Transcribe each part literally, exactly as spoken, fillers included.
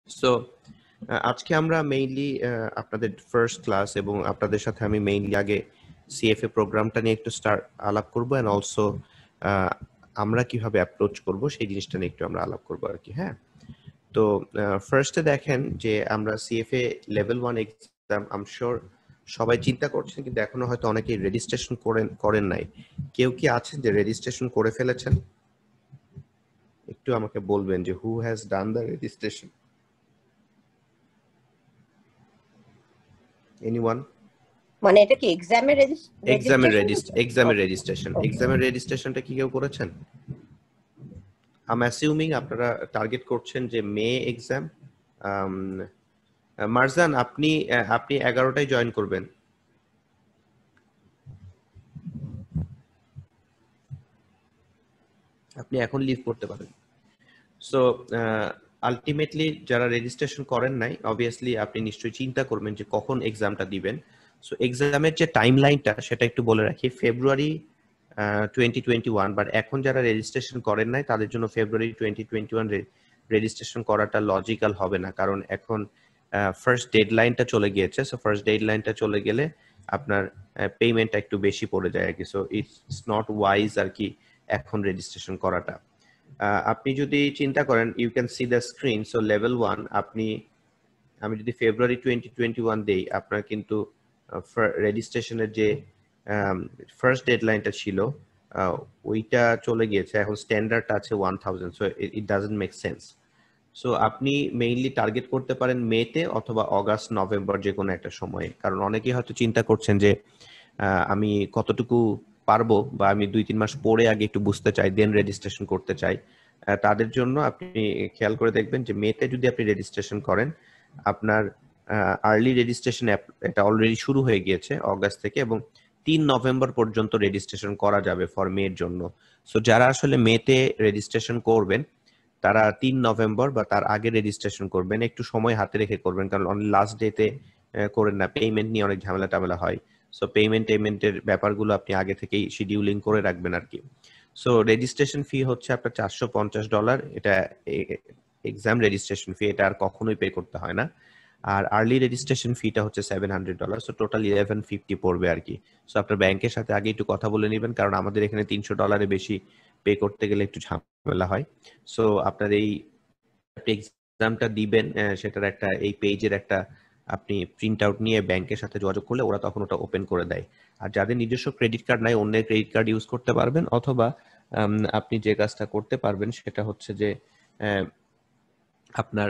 So আজকে আমরা mainly আপনাদের ফার্স্ট ক্লাস এবং আপনাদের সাথে আমি মেইনলি আগে সিএফএ প্রোগ্রামটা নিয়ে একটু স্টার্ট আলাপ করব এন্ড অলসো আমরা কিভাবে অ্যাপ্রোচ করব সেই জিনিসটা নিয়ে একটু আমরা আলাপ করব আর কি। হ্যাঁ, তো ফার্স্টে দেখেন যে আমরা CFA level one exam I am sure সবাই চিন্তা করছেন, কিন্তু এখনো হয়তো অনেকেই রেজিস্ট্রেশন করেন করেন নাই। কেউ কি আছেন যে রেজিস্ট্রেশন করে ফেলেছেন? একটু আমাকে বলবেন যে who has done the registration. Anyone? মানে এটা কি এক্সামের এক্সামের রেজিস্ট্রেশন? এক্সামের রেজিস্ট্রেশন এক্সামের রেজিস্ট্রেশনটা কি কেউ করেছেন? আই এম অ্যাসিউমিং আপনারা টার্গেট করছেন যে মে এক্সাম। মারজান, আপনি আপনি এগারোটায় জয়েন করবেন। আপনি এখন লিভ করতে পারেন। সো আলটিমেটলি যারা রেজিস্ট্রেশন করেন নাই, অবভিয়াসলি আপনি নিশ্চয়ই চিন্তা করবেন যে কখন এক্সামটা দিবেন। সো এক্সামের যে টাইম লাইনটা সেটা একটু বলে রাখি, February twenty twenty one, but এখন যারা রেজিস্ট্রেশন করেন নাই তাদের জন্য February twenty twenty one registration করাটা লজিক্যাল হবে না, কারণ এখন ফার্স্ট ডেডলাইনটা চলে গিয়েছে। সো ফার্স্ট ডেডলাইনটা চলে গেলে আপনার পেমেন্টটা একটু বেশি পড়ে যায় আর কি। সো ইটস নট ওয়াইজ আর কি এখন রেজিস্ট্রেশন করাটা। আপনি যদি চিন্তা করেন, you can see the screen. So level one আপনি, আমি যদি ফেব্রুয়ারি টোয়েন্টি টোয়েন্টি ওয়ান দেই, আপনার কিন্তু রেজিস্ট্রেশনের যে ফার্স্ট ডেডলাইনটা ছিল ওইটা চলে গিয়েছে, এখন স্ট্যান্ডার্ড আছে one thousand. So it doesn't make sense. So আপনি মেইনলি টার্গেট করতে পারেন মেতে অথবা অগাস্ট নভেম্বর, যে কোনো একটা সময়ে। কারণ অনেকেই হয়তো চিন্তা করছেন যে আমি কতটুকু পারবো, বা আমি দুই তিন মাস পরে আগে একটু বুঝতে চাই, দেন রেজিস্ট্রেশন করতে চাই। তাদের জন্য আপনি খেয়াল করে দেখবেন যে মেতে যদি আপনি রেজিস্ট্রেশন করেন, আপনার আর্লি রেজিস্ট্রেশন এটা অলরেডি শুরু হয়ে গিয়েছে অগাস্ট থেকে, এবং তিন নভেম্বর পর্যন্ত রেজিস্ট্রেশন করা যাবে ফর মের জন্য। সো যারা আসলে মেতে রেজিস্ট্রেশন করবেন তারা তিন নভেম্বর বা তার আগে রেজিস্ট্রেশন করবেন, একটু সময় হাতে রেখে করবেন, কারণ অনেক লাস্ট ডেতে করেন না, পেমেন্ট নিয়ে অনেক ঝামেলা টামেলা হয়। সো পেমেন্ট পেমেন্টের ব্যাপারগুলো আপনি আগে থেকেই শিডিউলিং করে রাখবেন আর কি। সো রেজিস্ট্রেশন ফি হচ্ছে আপনার চারশো পঞ্চাশ ডলার, এটা এক্সাম রেজিস্ট্রেশন ফি, এটা আর কখনোই পে করতে হয় না। আর আর্লি রেজিস্ট্রেশন ফিটা হচ্ছে seven hundred dollar, so total eleven fifty পড়বে আর কি। সো আপনার ব্যাংকের সাথে আগে একটু কথা বলে নেবেন, কারণ আমাদের এখানে তিনশো ডলারের বেশি পে করতে গেলে একটু ঝামেলা হয়। সো আপনার এই এক্সামটা দিবেন সেটার একটা, এই পেজের একটা আপনি প্রিন্ট আউট নিয়ে ব্যাংকের সাথে যোগাযোগ করলে ওরা তখন ওটা ওপেন করে দেয়। আর যাদের নিজস্ব ক্রেডিট কার্ড নাই, অন্যের ক্রেডিট কার্ড ইউজ করতে পারবেন, অথবা আপনি যে কাজটা করতে পারবেন সেটা হচ্ছে যে আপনার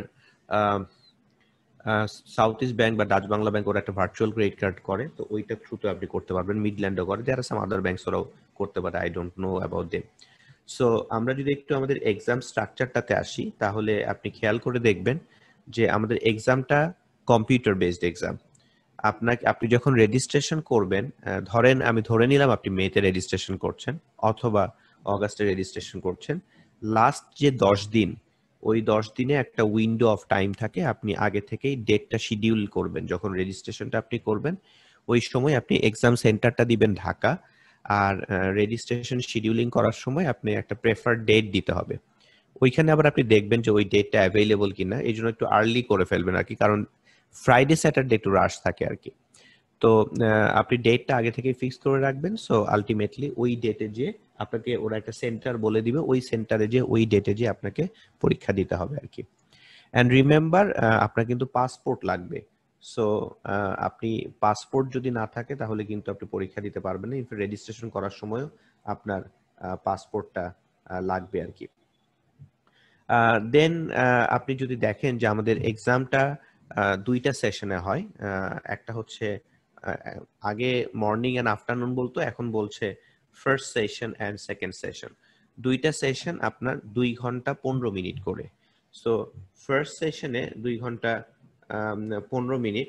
সাউথ ইস্ট ব্যাংক বা ডাচ বাংলা ব্যাংক ওরা একটা ভার্চুয়াল ক্রেডিট কার্ড করে, তো ওইটা থ্রুতে আপনি করতে পারবেন। মিডল্যান্ডও করে, দেয়ার আর সাম আদার ব্যাংকস ওরাও করতে পারে, I don't know about them. So আমরা যদি একটু আমাদের এক্সাম স্ট্রাকচারটাতে আসি, তাহলে আপনি খেয়াল করে দেখবেন যে আমাদের এক্সামটা কম্পিউটার বেসড এক্সাম। আপনাকে, আপনি যখন রেজিস্ট্রেশন করবেন, ধরেন আমি ধরে নিলাম আপনি মেতে রেজিস্ট্রেশন করছেন অথবা অগাস্টে রেজিস্ট্রেশন করছেন, লাস্ট যে দশ দিন, ওই দশ দিনে একটা উইন্ডো অফ টাইম থাকে, আপনি আগে থেকেই ডেটটা শিডিউল করবেন। যখন রেজিস্ট্রেশনটা আপনি করবেন ওই সময় আপনি এক্সাম সেন্টারটা দিবেন ঢাকা, আর রেজিস্ট্রেশন শিডিউলিং করার সময় আপনি একটা প্রেফার্ড ডেট দিতে হবে। ওইখানে আবার আপনি দেখবেন যে ওই ডেটটা অ্যাভেলেবল কিনা, এই জন্য একটু আর্লি করে ফেলবেন আর কি, কারণ ফ্রাইডে স্যাটারডে একটু রাশ থাকে আর কি। তো আপনি ডেটটা আগে থেকে ফিক্স করে রাখবেন। সো আলটিমেটলি ওই ডেটে যে আপনাকে ওরা একটা সেন্টার বলে দিবে, ওই সেন্টারে যে ওই ডেটে যে আপনাকে পরীক্ষা দিতে হবে আর কি। অ্যান্ড রিমেম্বার, আপনার কিন্তু পাসপোর্ট লাগবে। সো আপনি পাসপোর্ট যদি না থাকে তাহলে কিন্তু আপনি পরীক্ষা দিতে পারবেন না। ইনফ্যাক্ট রেজিস্ট্রেশন করার সময়ও আপনার পাসপোর্টটা লাগবে আর কি। দেন আপনি যদি দেখেন যে আমাদের এক্সামটা দুইটা সেশনে হয়, একটা হচ্ছে আগে মর্নিং অ্যান্ড আফটারনুন বলতো, এখন বলছে first session and second session. দুইটা সেশন আপনার দুই ঘন্টা পনেরো মিনিট করে। সো ফার্স্ট সেশনে দুই ঘন্টা পনেরো মিনিট।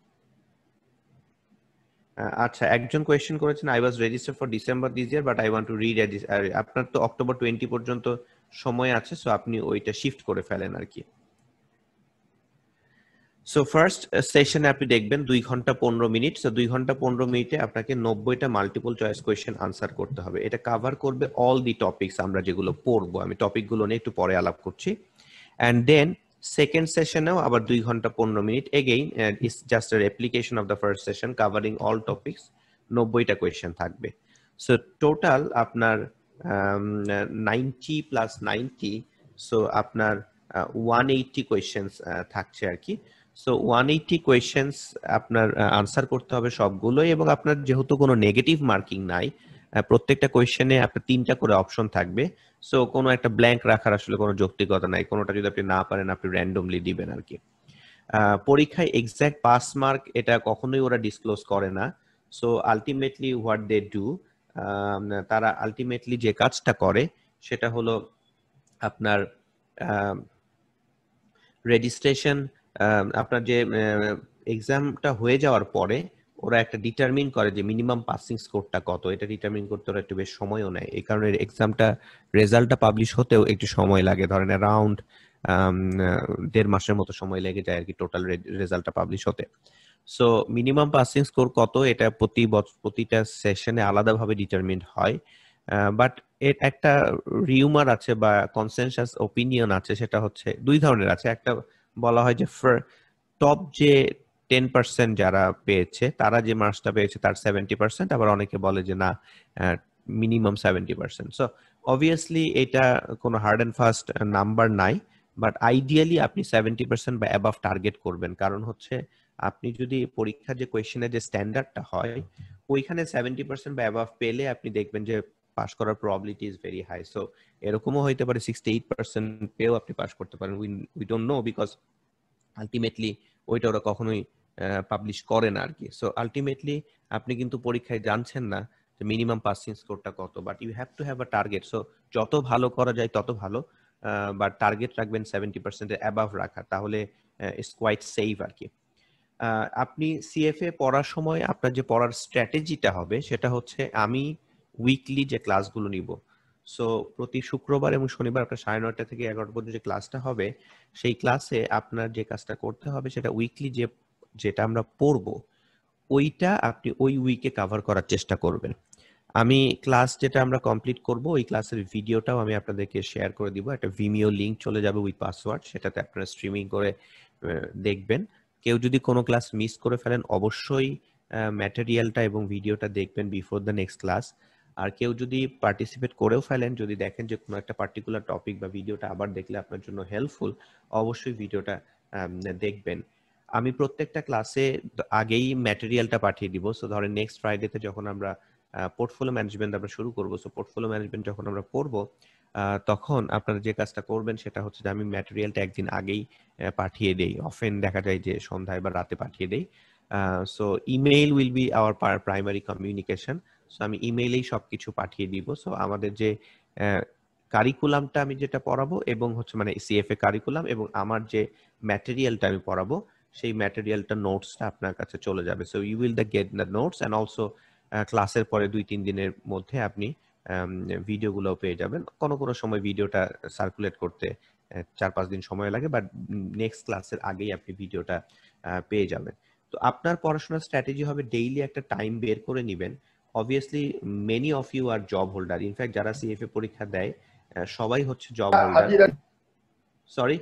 আচ্ছা, একজন কোয়েশ্চেন করেছেন, I was registered for December this year but I want to re register. আপনার তো অক্টোবর টোয়েন্টি পর্যন্ত সময় আছে, সো আপনি ওইটা শিফট করে ফেলেন আর কি। সো ফার্স্ট সেশনে আপনি দেখবেন দুই ঘন্টা পনেরো মিনিট। সো দুই ঘন্টা পনেরো মিনিটে আপনাকে নব্বইটা মাল্টিপল চয়েস কোয়েশ্চেন আনসার করতে হবে। এটা কভার করবে অল দি টপিকস আমরা যেগুলো পড়বো। আমি টপিকগুলো নিয়ে একটু পরে আলাপ করছি। অ্যান্ড দেন সেকেন্ড সেশনেও আবার দুই ঘন্টা পনেরো মিনিট, again it's just a replication of the first session covering all topics, নব্বইটা কোয়েশ্চেন থাকবে। সো টোটাল আপনার নাইনটি প্লাস নাইনটি, সো আপনার ওয়ান এইটটি কোয়েশ্চেন্স থাকছে আর কি। সো ওয়ান এইটটি কোয়েশ্চেন্স আপনার আনসার করতে হবে সবগুলোই, এবং আপনার যেহেতু কোনো নেগেটিভ মার্কিং নাই, প্রত্যেকটা কোয়েশ্চেনে আপনার তিনটা করে অপশন থাকবে। সো কোনো একটা ব্ল্যাঙ্ক রাখার আসলে কোনো যৌক্তিকতা নাই, কোনোটা যদি আপনি না পারেন আপনি র্যান্ডমলি দিবেন আর কি। পরীক্ষায় এক্সাক্ট পাস মার্ক এটা কখনোই ওরা ডিসক্লোজ করে না। So ultimately what they do, তারা আলটিমেটলি যে কাজটা করে সেটা হলো আপনার রেজিস্ট্রেশন, আপনার যে এক্সামটা হয়ে যাওয়ার পরে ওরা একটা ডিটারমিন করে যে মিনিমাম পাসিং স্কোরটা কত, এটা ডিটারমিন করতে ওরা একটু বেশ সময়ও নেয়। এই কারণে এক্সামটা রেজাল্টটা পাবলিশ হতেও একটু সময় লাগে, ধরেন অ্যারাউন্ড দেড় মাসের মতো সময় লেগে যায় আর কি টোটাল রেজাল্টটা পাবলিশ হতে। সো মিনিমাম পাসিং স্কোর কত এটা প্রতি প্রতিটা সেশনে আলাদাভাবে ডিটারমিন্ড হয়। বাট এর একটা রিউমার আছে বা কনসেনসাস ওপিনিয়ন আছে, সেটা হচ্ছে দুই ধরনের আছে। একটা বলা হয় যে টপ যে টেন পার্সেন্ট যারা পেয়েছে তারা যে মার্কসটা পেয়েছে তার সেভেন্টি পার্সেন্ট, আবার অনেকে বলে যে না minimum seventy percent. So obviously এটা কোনো হার্ড অ্যান্ড ফাস্ট নাম্বার নাই, বাট আইডিয়ালি আপনি সেভেন্টি পার্সেন্ট বা অ্যাবাভ টার্গেট করবেন। কারণ হচ্ছে আপনি যদি পরীক্ষার যে কোয়েশ্চেনের যে স্ট্যান্ডার্ডটা হয় ওইখানে সেভেন্টি পার্সেন্ট বা অ্যাবাভ পেলে আপনি দেখবেন যে পাস করার probability is very high. So এরকমও হইতে পারে সিক্সটি এইট পার্সেন্ট পেয়েও আপনি পাস করতে পারেন, we we don't know, because ultimately ওইটা ওরা কখনোই পাবলিশ করে না আর কি। সো আলটিমেটলি আপনি কিন্তু পরীক্ষায় জানছেন না যে মিনিমাম পাসিং স্কোরটা কত, but you have to have a target. So যত ভালো করা যায় তত ভালো, বাট টার্গেট রাখবেন সেভেন্টি পার্সেন্টের অ্যাবাভ রাখা, তাহলে ইটস কোয়াইট সেফ আর কি। আপনি সিএফএ পড়ার সময় আপনার যে পড়ার স্ট্র্যাটেজিটা হবে সেটা হচ্ছে, আমি উইকলি যে ক্লাসগুলো নিব, সো প্রতি শুক্রবার এবং শনিবার আপনার সাড়ে নয়টা থেকে এগারোটা পর্যন্ত যে ক্লাসটা হবে, সেই ক্লাসে আপনার যে কাজটা করতে হবে সেটা উইকলি যে যেটা আমরা পড়বো ওইটা আপনি ওই উইকে কভার করার চেষ্টা করবেন। আমি ক্লাস যেটা আমরা কমপ্লিট করব ওই ক্লাসের ভিডিওটাও আমি আপনাদেরকে শেয়ার করে দিব, একটা ভিমিও লিংক চলে যাবে উইথ পাসওয়ার্ড, সেটাতে আপনারা স্ট্রিমিং করে দেখবেন। কেউ যদি কোনো ক্লাস মিস করে ফেলেন অবশ্যই ম্যাটেরিয়ালটা এবং ভিডিওটা দেখবেন বিফোর দ্য নেক্সট ক্লাস। আর কেউ যদি পার্টিসিপেট করেও ফেলেন, যদি দেখেন যে কোনো একটা পার্টিকুলার টপিক বা ভিডিওটা আবার দেখলে আপনার জন্য হেল্পফুল, অবশ্যই ভিডিওটা দেখবেন। আমি প্রত্যেকটা ক্লাসে আগেই ম্যাটেরিয়ালটা পাঠিয়ে দিব। সো ধরেন নেক্সট ফ্রাইডেতে যখন আমরা পোর্টফোলিও ম্যানেজমেন্ট আমরা শুরু করবো, সো পোর্টফোলিও ম্যানেজমেন্ট যখন আমরা পড়বো তখন আপনারা যে কাজটা করবেন সেটা হচ্ছে যে আমি ম্যাটেরিয়ালটা একদিন আগেই পাঠিয়ে দেই, অফেন দেখা যায় যে সন্ধ্যায় বা রাতে পাঠিয়ে দেই। So email will be our primary communication, so আমি ইমেইলেই সবকিছু পাঠিয়ে দিব। সো আমাদের যে কারিকুলামটা আমি যেটা পড়াবো এবং হচ্ছে মানে সিএফএ কারিকুলাম এবং আমার যে ম্যাটেরিয়ালটা আমি পড়াবো সেই ম্যাটেরিয়ালটা নোটসটা আপনার কাছে চলে যাবে। So you will the get the notes and also ক্লাসের পরে দুই তিন দিনের মধ্যে আপনি ভিডিওগুলো পেয়ে যাবেন। কোনো কোনো সময় ভিডিওটা সার্কুলেট করতে চার পাঁচ দিন সময় লাগে, বাট নেক্সট ক্লাসের আগেই আপনি ভিডিওটা পেয়ে যাবেন। তো আপনার পড়াশোনার স্ট্র্যাটেজি হবে ডেইলি একটা টাইম বের করে নেবেন। Obviously many of you are job holder, in fact যারা সিএফএ পরীক্ষা দেয় সবাই হচ্ছে জব হোল্ডার, সরি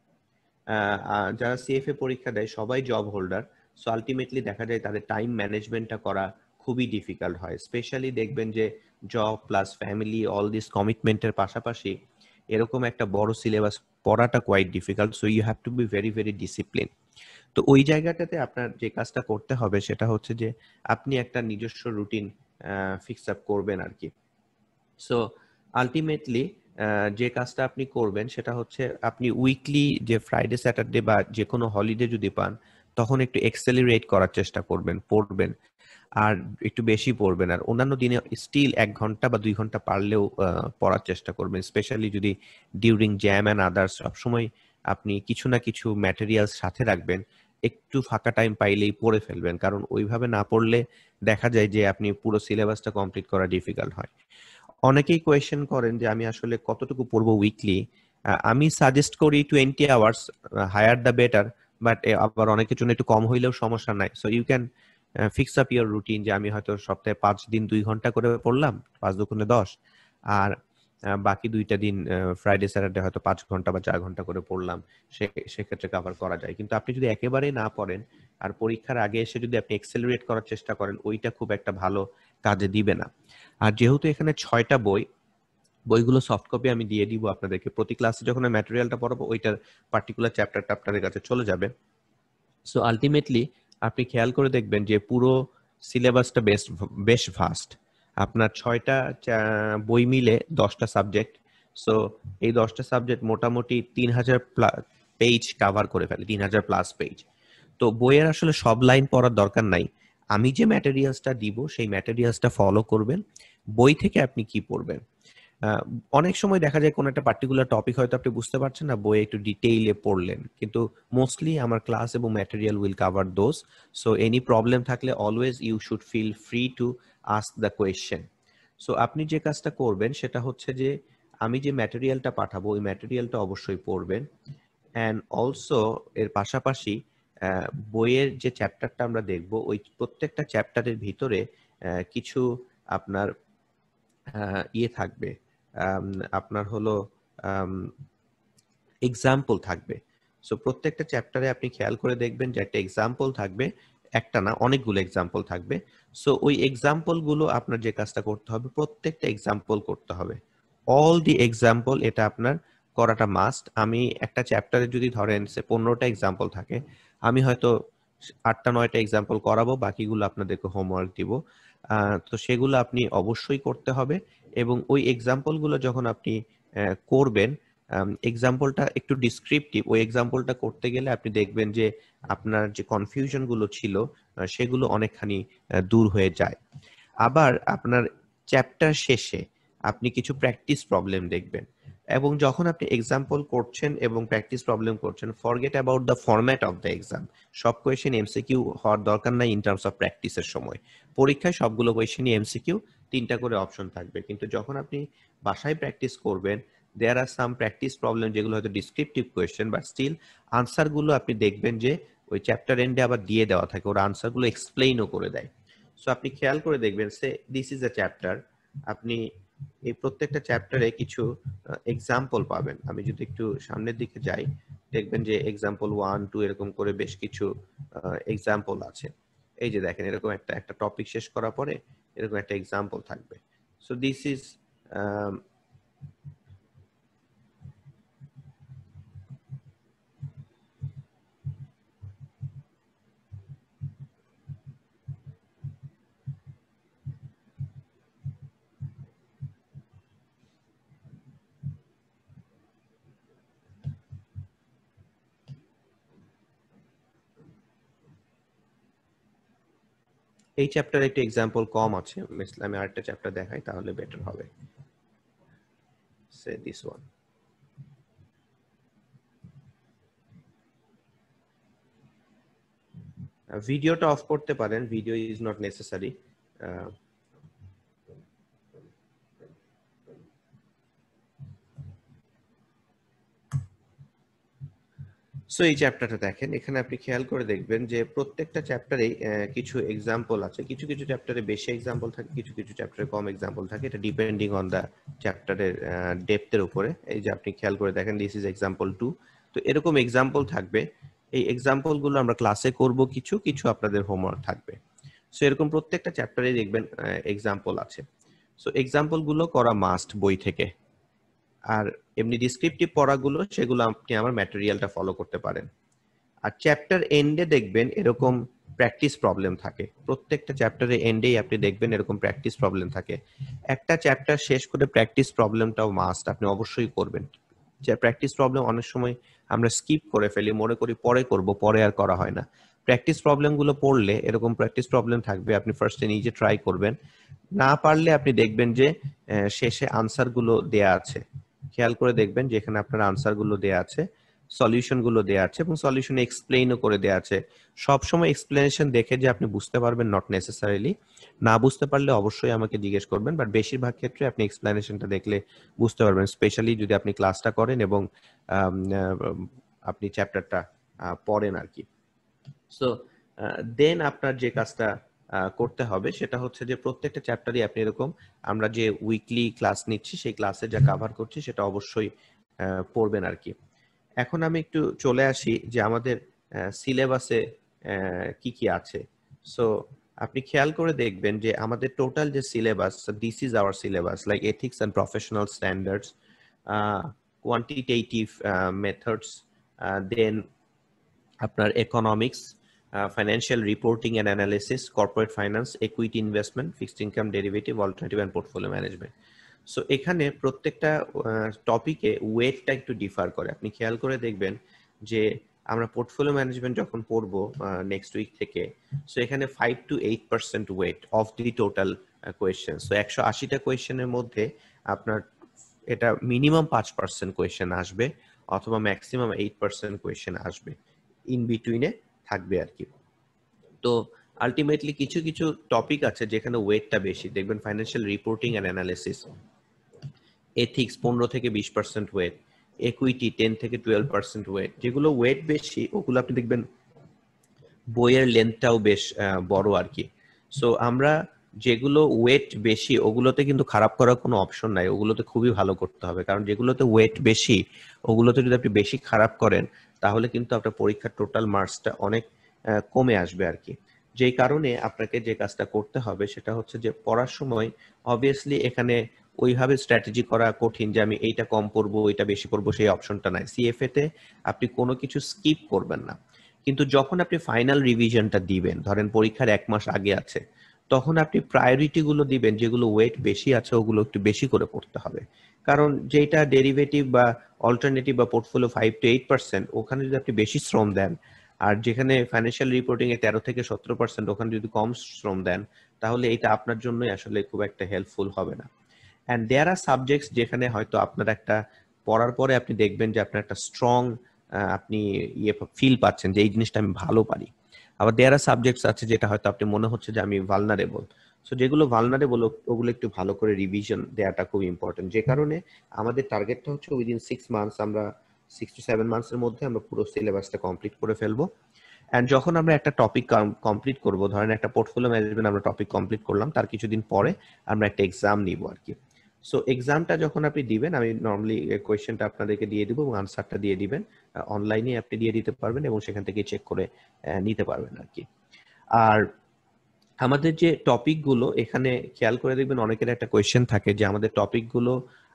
যারা সিএফএ পরীক্ষা দেয় সবাই জব হোল্ডার। সো আলটিমেটলি দেখা যায় তাদের টাইম ম্যানেজমেন্টটা করা খুবই ডিফিকাল্ট হয়। স্পেশালি দেখবেন যে job plus family all this কমিটমেন্টের পাশাপাশি এরকম একটা বড় সিলেবাস পড়াটা quite difficult. So you have to be very very discipline. তো ওই জায়গাটাতে আপনার যে কাজটা করতে হবে সেটা হচ্ছে যে আপনি একটা নিজস্ব রুটিন ফিক্স আপ করবেন আর কি। সো আলটিমেটলি যে কাজটা আপনি করবেন সেটা হচ্ছে আপনি উইকলি যে ফ্রাইডে স্যাটারডে বা যে কোনো হলিডে যদি পান তখন একটু এক্সেলারেট করার চেষ্টা করবেন, পড়বেন আর একটু বেশি পড়বেন। আর অন্যান্য দিনে স্টিল এক ঘন্টা বা দুই ঘন্টা পারলেও পড়ার চেষ্টা করবেন, স্পেশালি যদি ডিউরিং জ্যাম অ্যান্ড আদার্স সবসময় আপনি কিছু না কিছু ম্যাটেরিয়ালস সাথে রাখবেন, একটু ফাঁকা টাইম পাইলেই পড়ে ফেলবেন। কারণ ওইভাবে না পড়লে দেখা যায় যে আপনি পুরো সিলেবাসটা কমপ্লিট করা ডিফিকাল্ট হয়। অনেকেই কোয়েশ্চেন করেন যে আমি আসলে কতটুকু পড়বো উইকলি। আমি সাজেস্ট করি twenty hours, higher the better, but আবার অনেকের জন্য একটু কম হইলেও সমস্যা নাই। So you can fix up your routine যে আমি হয়তো সপ্তাহে পাঁচ দিন দুই ঘন্টা করে পড়লাম, পাঁচ দুগুণে দশ, আর বাকি দুইটা দিন ফ্রাইডে স্যাটারডে হয়তো পাঁচ ঘন্টা বা চার ঘন্টা করে পড়লাম, সে সেক্ষেত্রে কভার করা যায়। কিন্তু আপনি যদি একেবারেই না পড়েন আর পরীক্ষার আগে এসে যদি আপনি এক্সেলারেট করার চেষ্টা করেন, ওইটা খুব একটা ভালো কাজে দিবে না। আর যেহেতু এখানে ছয়টা বই, বইগুলো সফট কপি আমি দিয়ে দিব আপনাদেরকে। প্রতি ক্লাসে যখন ম্যাটেরিয়ালটা পড়াবো ওইটার পার্টিকুলার চ্যাপ্টারটা আপনাদের কাছে চলে যাবে। সো আলটিমেটলি আপনি খেয়াল করে দেখবেন যে পুরো সিলেবাসটা বেশ বেশ ভাস্ট। আপনার ছয়টা বই মিলে দশটা সাবজেক্ট। সো এই দশটা সাবজেক্ট মোটামুটি তিন হাজার পেজ কাভার করে ফেলে, তিন হাজার প্লাস পেজ। তো বইয়ের আসলে সব লাইন পড়ার দরকার নাই। আমি যে ম্যাটেরিয়ালসটা দিব সেই ম্যাটেরিয়ালসটা ফলো করবেন। বই থেকে আপনি কি পড়বেন? অনেক সময় দেখা যায় কোন একটা পার্টিকুলার টপিক হয়তো আপনি বুঝতে পারছেন না, বইয়ে একটু ডিটেইলে পড়লেন, কিন্তু মোস্টলি আমার ক্লাস এবং material will cover those. So any problem থাকলে always you should feel free to ask the question. So আপনি যে কাজটা করবেন সেটা হচ্ছে যে আমি যে ম্যাটেরিয়ালটা পাঠাবো ওই ম্যাটেরিয়ালটা অবশ্যই পড়বেন। অ্যান্ড অলসো এর পাশাপাশি বইয়ের যে চ্যাপ্টারটা আমরা দেখব ওই প্রত্যেকটা চ্যাপ্টারের ভিতরে কিছু আপনার ইয়ে থাকবে, আপনার হলো এক্সাম্পল থাকবে। সো প্রত্যেকটা চ্যাপ্টারে আপনি খেয়াল করে দেখবেন যে একটা এক্সাম্পল থাকবে, একটা না অনেকগুলো এক্সাম্পল থাকবে। সো ওই এক্সাম্পল গুলো আপনার যে কাজটা করতে হবে, প্রত্যেকটা এক্সাম্পল করতে হবে, অল দি এক্সাম্পল, এটা আপনার করাটা মাস্ট। আমি একটা চ্যাপ্টারে যদি ধরেন সে পনেরোটা এক্সাম্পল থাকে, আমি হয়তো আটটা নয়টা এক্সাম্পল করাবো, বাকিগুলো আপনাদেরকে হোমওয়ার্ক দিব। তো সেগুলো আপনি অবশ্যই করতে হবে। এবং ওই এক্সাম্পল গুলো যখন আপনি করবেন, এক্সাম্পলটা একটু ডিসক্রিপটিভ, ওই এক্সাম্পলটা করতে গেলে আপনি দেখবেন যে আপনার যে কনফিউশন গুলো ছিল সেগুলো অনেকখানি দূর হয়ে যায়। আবার আপনার চ্যাপ্টার শেষে আপনি কিছু প্র্যাকটিস প্রবলেম দেখবেন, এবং যখন আপনি এক্সাম্পল করছেন এবং প্র্যাকটিস প্রবলেম করছেন, forget about the format of the exam. সব কোয়েশ্চেন এমসিকিউ হওয়ার দরকার নাই ইন টার্মস অফ প্র্যাকটিসের সময়। পরীক্ষায় সবগুলো কোয়েশ্চেনই এমসিকিউ, তিনটা করে অপশন থাকবে, কিন্তু যখন আপনি বাসায় প্র্যাকটিস করবেন, দেয়ার আর সাম প্র্যাকটিস প্রবলেম যেগুলো হয়তো ডিসক্রিপটিভ কোয়েশ্চেন, বাট স্টিল আনসারগুলো আপনি দেখবেন যে ওই চ্যাপ্টার এন্ডে আবার দিয়ে দেওয়া থাকে, ওরা আনসারগুলো এক্সপ্লেইনও করে দেয়। সো আপনি খেয়াল করে দেখবেন say this is a chapter, আপনি এই প্রত্যেকটা চ্যাপ্টারে কিছু এক্সাম্পল পাবেন। আমি যদি একটু সামনের দিকে যাই, দেখবেন যে এক্সাম্পল ওয়ান টু এরকম করে বেশ কিছু এক্সাম্পল আছে। এই যে দেখেন, এরকম একটা একটা টপিক শেষ করার পরে এরকম একটা এক্সাম্পল থাকবে। সো দিস ইজ এই চ্যাপ্টারে একটু এক্সাম্পল কম আছে, আমি আরেকটা চ্যাপ্টার দেখাই তাহলে বেটার হবে। Say this one. ভিডিওটা অফ করতে পারেন, video is not necessary. So এই চ্যাপ্টারটা দেখেন, এখানে আপনি খেয়াল করে দেখবেন যে প্রত্যেকটা চ্যাপ্টারেই কিছু এক্সাম্পল আছে। কিছু কিছু চ্যাপ্টারে বেশি এক্সাম্পল থাকে, কিছু কিছু চ্যাপ্টারে কম এক্সাম্পল থাকে, এটা ডিপেন্ডিং অন দ্য চ্যাপ্টারের ডেপথের উপরে। এই যে আপনি খেয়াল করে দেখেন দিস ইজ এক্সাম্পল টু। তো এরকম এক্সাম্পল থাকবে, এই এক্সাম্পল গুলো আমরা ক্লাসে করব, কিছু কিছু আপনাদের হোমওয়ার্ক থাকবে। সো এরকম প্রত্যেকটা চ্যাপ্টারে দেখবেন এক্সাম্পল আছে। সো এক্সাম্পল গুলো করা মাস্ট বই থেকে। আর এমনি ডিসক্রিপটিভ পড়াগুলো সেগুলো আপনি আমার ম্যাটেরিয়ালটা ফলো করতে পারেন। আর চ্যাপ্টার এন্ডে দেখবেন এরকম প্র্যাকটিস প্রবলেম থাকে, প্রত্যেকটা চ্যাপ্টারে এন্ডেই আপনি দেখবেন এরকম প্র্যাকটিস প্রবলেম থাকে। একটা চ্যাপ্টার শেষ করে প্র্যাকটিস প্রবলেমটাও মাস্ট, আপনি অবশ্যই করবেন। যে প্র্যাকটিস প্রবলেম অনেক সময় আমরা স্কিপ করে ফেলি, মনে করি পরে করব, পরে আর করা হয় না। প্র্যাকটিস প্রবলেমগুলো পড়লে এরকম প্র্যাকটিস প্রবলেম থাকবে, আপনি ফার্স্টে নিজে ট্রাই করবেন, না পারলে আপনি দেখবেন যে শেষে আনসারগুলো দেয়া আছে। খেয়াল করে দেখবেন যে এখানে আপনার আনসারগুলো দেয়া আছে, সলিউশন গুলো দেয়া আছে, এবং সলিউশন এক্সপ্লেইনও করে দেয়া আছে। সবসময় এক্সপ্লেনেশন দেখে যে আপনি বুঝতে পারবেন নট নেসেসারিলি, না বুঝতে পারলে অবশ্যই আমাকে জিজ্ঞেস করবেন, বাট বেশিরভাগ ক্ষেত্রে আপনি এক্সপ্লেনেশনটা দেখলে বুঝতে পারবেন, স্পেশালি যদি আপনি ক্লাসটা করেন এবং আপনি চ্যাপ্টারটা পড়েন আর কি। সো দেন আপনার যে কাজটা করতে হবে সেটা হচ্ছে যে প্রত্যেকটা চ্যাপ্টারই আপনি এরকম আমরা যে উইকলি ক্লাস নিচ্ছি সেই ক্লাসে যা কভার করছি সেটা অবশ্যই পড়বেন আর কি। এখন আমি একটু চলে আসি যে আমাদের সিলেবাসে কি কি আছে। সো আপনি খেয়াল করে দেখবেন যে আমাদের টোটাল যে syllabus, this is our syllabus like ethics and professional standards, quantitative methods, then আপনার economics, financial reporting and analysis, corporate finance, equity investment, fixed income derivative, alternative and portfolio management. So এখানে প্রত্যেকটা টপিকে ওয়েটটা একটু differ করে। আপনি খেয়াল করে দেখবেন যে আমরা পোর্টফোলিও ম্যানেজমেন্ট যখন পড়বো নেক্সট উইক থেকে, সো এখানে five to eight percent weight of the total question. So একশো আশিটা কোয়েশ্চেনের মধ্যে আপনার এটা মিনিমাম পাঁচ পার্সেন্ট কোয়েশ্চেন আসবে অথবা ম্যাক্সিমাম এইট পার্সেন্ট কোয়েশ্চেন আসবে, ইন বিটুইনে থাকবে আর কি। তো আলটিমেটলি কিছু কিছু টপিক আছে যেখানে ওয়েটটা বেশি, দেখবেন financial reporting and analysis, ethics পনেরো থেকে বিশ পার্সেন্ট ওয়েট, ইকুইটি টেন থেকে টুয়েলভ পার্সেন্ট ওয়েট। যেগুলো ওয়েট বেশি ওগুলো আপনি দেখবেন বইয়ের লেন্থটাও বেশ বড় আর কি। সো আমরা যেগুলো ওয়েট বেশি ওগুলোতে কিন্তু খারাপ করার কোনো অপশন নাই, ওগুলোতে খুবই ভালো করতে হবে, কারণ যেগুলোতে ওয়েট বেশি ওগুলোতে যদি আপনি বেশি খারাপ করেন তাহলে কিন্তু আপনার পরীক্ষার টোটাল মার্কসটা অনেক কমে আসবে আর কি। যেই কারণে আপনাকে যে কাজটা করতে হবে সেটা হচ্ছে যে পড়ার সময় অবভিয়াসলি এখানে ওইভাবে স্ট্র্যাটেজি করা কঠিন যে আমি এইটা কম পড়বো ওইটা বেশি পড়বো, সেই অপশনটা নাই। সিএফএ তে আপনি কোনো কিছু স্কিপ করবেন না, কিন্তু যখন আপনি ফাইনাল রিভিশনটা দিবেন, ধরেন পরীক্ষার এক মাস আগে আছে, তখন আপনি প্রায়োরিটি গুলো দিবেন যেগুলো ওয়েট বেশি আছে ওগুলো একটু বেশি করে পড়তে হবে। কারণ যেটা ডেরিভেটিভ বা অল্টারনেটিভ বা portfolio five to eight percent ওখানে যদি আপনি বেশি শ্রম দেন, আর যেখানে ফাইন্যান্সিয়াল রিপোর্টিং এ তেরো থেকে সতেরো পার্সেন্ট ওখানে যদি কম শ্রম দেন, তাহলে এটা আপনার জন্যই আসলে খুব একটা হেল্পফুল হবে না। অ্যান্ড দেয়ার আর সাবজেক্টস যেখানে হয়তো আপনার একটা পড়ার পরে আপনি দেখবেন যে আপনার একটা স্ট্রং আপনি ইয়ে ফিল পাচ্ছেন যে এই জিনিসটা আমি ভালো পারি। আবার দেয়ার আর সাবজেক্টস আছে যেটা হয়তো আপনি মনে হচ্ছে যে আমি ভালনারেবল। সো যেগুলো ভালনারেবল ওগুলো একটু ভালো করে রিভিশন দেওয়াটা খুব ইম্পর্টেন্ট। যে কারণে আমাদের টার্গেটটা হচ্ছে উইদিন সিক্স মান্থস আমরা সিক্স টু সেভেন মান্থসের মধ্যে আমরা পুরো সিলেবাসটা কমপ্লিট করে ফেলবো। অ্যান্ড যখন আমরা একটা টপিক কমপ্লিট করবো, ধরেন একটা পোর্টফোলিও ম্যানেজমেন্ট আমরা টপিক কমপ্লিট করলাম, তার কিছুদিন পরে আমরা একটা এক্সাম নিব আর কি। সো এক্সামটা যখন আপনি দিবেন, আমি নর্মালি কোয়েশ্চেনটা আপনাদেরকে দিয়ে দিব এবং আনসারটা দিয়ে দিবেন, অনলাইনে আপনি দিয়ে দিতে পারবেন এবং সেখান থেকে চেক করে নিতে পারবেন আর কি। আর আমাদের যে টপিকগুলো এখানে খেয়াল করে দেখবেন অনেকের একটা কোয়েশ্চেন থাকে যে আমাদের টপিকগুলো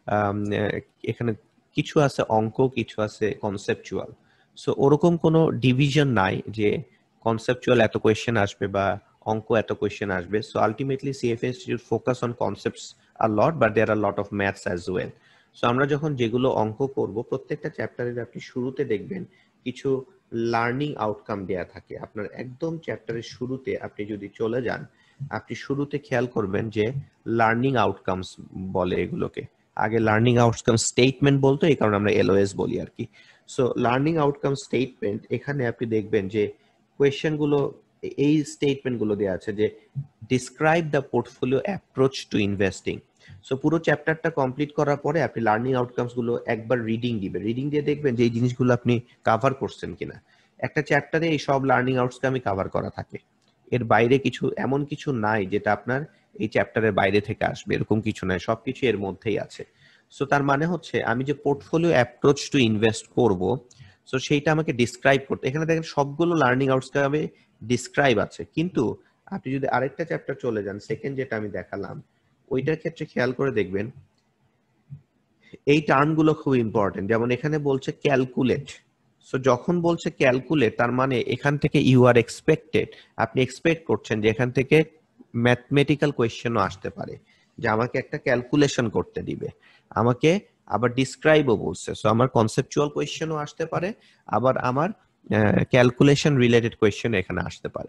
এখানে কিছু আছে অঙ্ক, কিছু আছে কনসেপচুয়াল। সো ওরকম কোনো ডিভিশন নাই যে কনসেপচুয়াল এত কোয়েশ্চেন আসবে বা অঙ্ক এত কোয়েশ্চেন আসবে। So ultimately CFA institute focus on concepts a lot, but there are lot of maths as well. So আমরা যখন যেগুলো অঙ্ক করব প্রত্যেকটা চ্যাপ্টারের আপনি শুরুতে দেখবেন কিছু লার্নিং আউটকাম দেয়া থাকে। আপনার একদম চ্যাপ্টারের শুরুতে আপনি যদি চলে যান, আপনি শুরুতে খেয়াল করবেন যে লার্নিং আউটকামস বলে এগুলোকে, আগে লার্নিং আউটকাম স্টেটমেন্ট বলতো, এই কারণে আমরা এলওএস বলি আর কি। সো লার্নিং আউটকাম স্টেটমেন্ট, এখানে আপনি দেখবেন যে কোয়েশ্চেন গুলো এই স্টেটমেন্ট গুলো দেওয়া আছে যে describe the portfolio approach to investing. So পুরো চ্যাপ্টারটা কমপ্লিট করার পরে আপনি লার্নিং আউটকামস গুলো একবার রিডিং দিবেন, রিডিং দিয়ে দেখবেন যে এই জিনিসগুলো আপনি কভার করছেন কিনা। একটা চ্যাপ্টারে এই সব লার্নিং আউটকামই কভার করা থাকে, এর বাইরে কিছু এমন কিছু নাই যেটা আপনার এই চ্যাপ্টারের বাইরে থেকে আসবে, এরকম কিছু নাই, সবকিছু এর মধ্যেই আছে। সো তার মানে হচ্ছে আমি যে পোর্টফোলিও অ্যাপ্রোচ টু ইনভেস্ট করব, সো সেইটা আমাকে ডিসক্রাইব করতে, এখানে দেখেন সবগুলো লার্নিং আউটকামে ডিসক্রাইব আছে। কিন্তু আপনি যদি আরেকটা চ্যাপ্টার চলে যান, সেকেন্ড যেটা আমি দেখালাম, ওইটার ক্ষেত্রে খেয়াল করে দেখবেন এই টার্মগুলো খুব ইম্পর্টেন্ট। যেমন এখানে বলছে ক্যালকুলেট। সো যখন বলছে ক্যালকুলেট, তার মানে এখান থেকে ইউ আর এক্সপেক্টেড, আপনি এক্সপেক্ট করছেন যে এখান থেকে ম্যাথমেটিক্যাল কোয়েশ্চেনও আসতে পারে, যে আমাকে একটা ক্যালকুলেশন করতে দিবে, আমাকে আবার ডিসক্রাইবও বলছে। সো আমার কনসেপচুয়াল কোয়েশ্চেনও আসতে পারে, আবার আমার ক্যালকুলেশন রিলেটেড কোয়েশ্চেন এখানে আসতে পারে।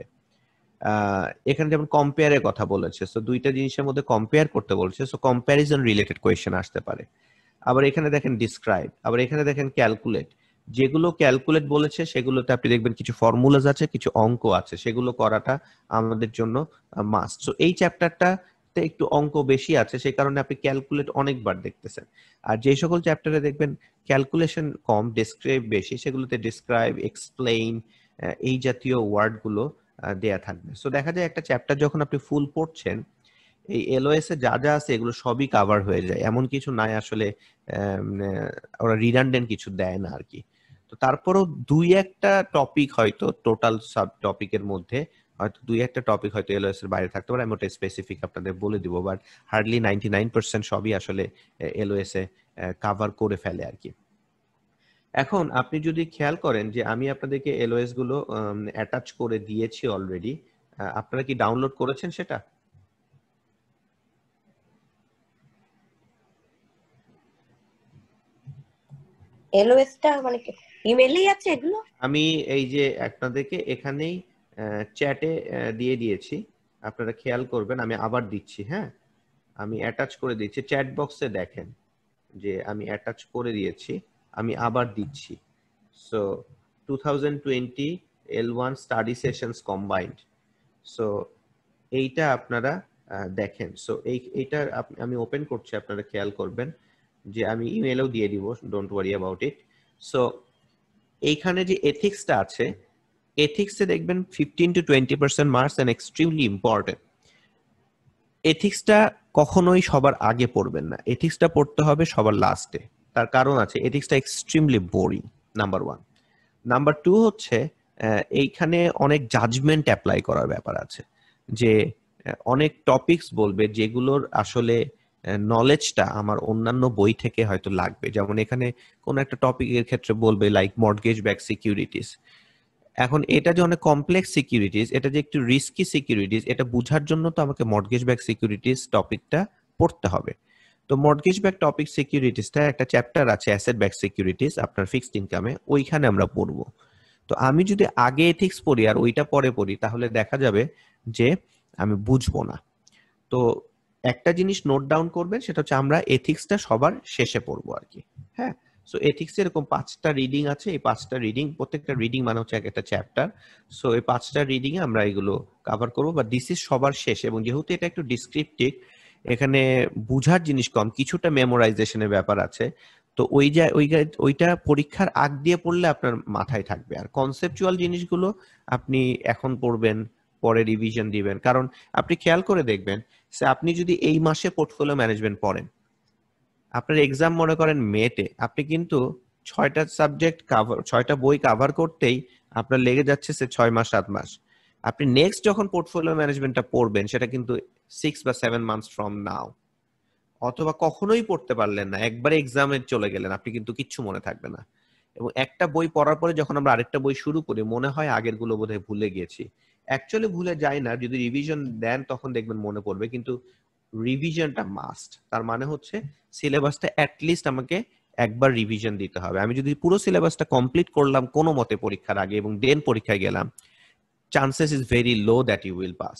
এখানে যেমন কম্পেয়ারের কথা বলেছে, সো দুইটা জিনিসের মধ্যে কম্পেয়ার করতে বলছে, সো কম্প্যারিজন রিলেটেড কোয়েশ্চেন আসতে পারে। আবার এখানে দেখেন ডিসক্রাইব, আবার এখানে দেখেন ক্যালকুলেট। যেগুলো ক্যালকুলেট বলেছে সেগুলোতে আপনি দেখবেন কিছু ফর্মুলাস আছে, কিছু অঙ্ক আছে, সেগুলো করাটা আমাদের জন্য মাস্ট। সো এই চ্যাপ্টারটাতে একটু অঙ্ক বেশি আছে, সেই কারণে আপনি ক্যালকুলেট অনেকবার দেখতেছেন। আর যে সকল চ্যাপ্টারে দেখবেন ক্যালকুলেশন কম, ডিসক্রাইব বেশি, সেগুলোতে ডিসক্রাইব, এক্সপ্লেইন এই জাতীয় ওয়ার্ডগুলো দেয়া থাকবে। সো দেখা যায় একটা চ্যাপ্টার যখন আপনি ফুল পড়ছেন, এই এলওএস এ যা যা আছে এগুলো সবই কাভার হয়ে যায়, এমন কিছু নাই আসলে ওরা রিডান্ডেন্ট কিছু দেয় না আর কি। তো তারপরও দুই একটা টপিক হয়তো টোটাল সাব টপিকের মধ্যে হয়তো দুই একটা টপিক হয়তো এলওএস এর বাইরে থাকতে পারে, আমি ওটা স্পেসিফিক আপনাদের বলে দিব, but hardly ninety nine percent সবই আসলে এলওএস এ কাভার করে ফেলে আর কি। এখন আপনি যদি খেয়াল করেন যে আমি আপনাদেরকে এলওএস গুলো অ্যাটাচ করে দিয়েছি অলরেডি, আপনারা কি ডাউনলোড করেছেন সেটা? এলওএস টা মানে ইমেইলেই আছে এগুলো? আমি এই যে আপনাদেরকে এখানেই চ্যাটে দিয়ে দিয়েছি, আপনারা খেয়াল করবেন, আমি আবার দিচ্ছি। হ্যাঁ, আমি অ্যাটাচ করে দিচ্ছি, চ্যাট বক্সে দেখেন যে আমি অ্যাটাচ করে দিয়েছি, আমি আবার দিচ্ছি। So two thousand twenty L one study sessions combined. So এইটা আপনারা দেখেন। সো এই এইটা আমি ওপেন করছি, আপনারা খেয়াল করবেন যে আমি ইমেলও দিয়ে দিব, don't worry about it. So এইখানে যে এথিক্সটা আছে, এথিক্সে দেখবেন fifteen to twenty percent marks and extremely important. এথিক্সটা কখনোই সবার আগে পড়বেন না, এথিক্সটা পড়তে হবে সবার লাস্টে। তার কারণ আছে, এথিক্সটা extremely boring, number one. Number two হচ্ছে এইখানে অনেক জাজমেন্ট অ্যাপ্লাই করার ব্যাপার আছে, যে অনেক টপিকস বলবে যেগুলোর আসলে নলেজটা আমার অন্যান্য বই থেকে হয়তো লাগবে। যেমন এখানে কোন একটা টপিকের ক্ষেত্রে বলবে লাইক মর্টগেজ ব্যাক সিকিউরিটিস। এখন এটা যে অনেক কমপ্লেক্স সিকিউরিটিস, এটা যে একটু রিস্কি সিকিউরিটিস, এটা বোঝার জন্য তো আমাকে মর্টগেজ ব্যাক সিকিউরিটিস টপিকটা পড়তে হবে। তো মর্টগেজ ব্যাক টপিক সিকিউরিটিসটা একটা চ্যাপ্টার আছে, অ্যাসেট ব্যাক সিকিউরিটিস আপনার ফিক্সড ইনকামে, ওইখানে আমরা পড়বো। তো আমি যদি আগে এথিক্স পড়ি আর ওইটা পরে পড়ি, তাহলে দেখা যাবে যে আমি বুঝবো না। তো একটা জিনিস নোট ডাউন করবেন, সেটা হচ্ছে আমরা এথিক্সটা সবার শেষে পড়বো আর কি। হ্যাঁ, সো এথিক্স এরকম পাঁচটা রিডিং আছে, এই পাঁচটা রিডিং, প্রত্যেকটা রিডিং মানে হচ্ছে একটা চ্যাপ্টার। সো এই পাঁচটা রিডিং এ আমরা এগুলো কভার করবো, বা দিস ইজ সবার শেষ। এবং যেহেতু এটা একটু ডিসক্রিপটিভ, এখানে বুঝার জিনিস কম, কিছুটা মেমোরাইজেশনের ব্যাপার আছে, তো ওই যে ওই ওইটা পরীক্ষার আগ দিয়ে পড়লে আপনার মাথায় থাকবে। আর কনসেপচুয়াল জিনিসগুলো আপনি এখন পড়বেন, পরে রিভিশন দিবেন। কারণ আপনি খেয়াল করে দেখবেন, আপনি যদি এই মাসে পোর্টফোলিও ম্যানেজমেন্ট পড়েন, আপনার এক্সাম মনে করেন মেতে, আপনি কিন্তু ছয়টা সাবজেক্ট কাভার, ছয়টা বই কাভার করতেই আপনার লেগে যাচ্ছে সে ছয় মাস সাত মাস। আপনি নেক্সট যখন পোর্টফোলিও ম্যানেজমেন্টটা পড়বেন, সেটা কিন্তু সিক্স বা সেভেন মান্থস ফ্রম নাও। অথবা কখনোই পড়তে পারলেন না, একবারে এক্সামে চলে গেলেন, আপনি কিন্তু কিচ্ছু মনে থাকবে না। এবং একটা বই পড়ার পরে যখন আমরা আরেকটা বই শুরু করি, মনে হয় আগের গুলো বোধহয় ভুলে গিয়েছি। অ্যাকচুয়ালি ভুলে যায় না, যদি রিভিশন দেন তখন দেখবেন মনে পড়বে, কিন্তু রিভিশনটা মাস্ট। তার মানে হচ্ছে সিলেবাসটা অ্যাটলিস্ট আমাকে একবার রিভিশন দিতে হবে। আমি যদি পুরো সিলেবাসটা কমপ্লিট করলাম কোনো মতে পরীক্ষার আগে এবং দেন পরীক্ষায় গেলাম, chances is very low that you will pass.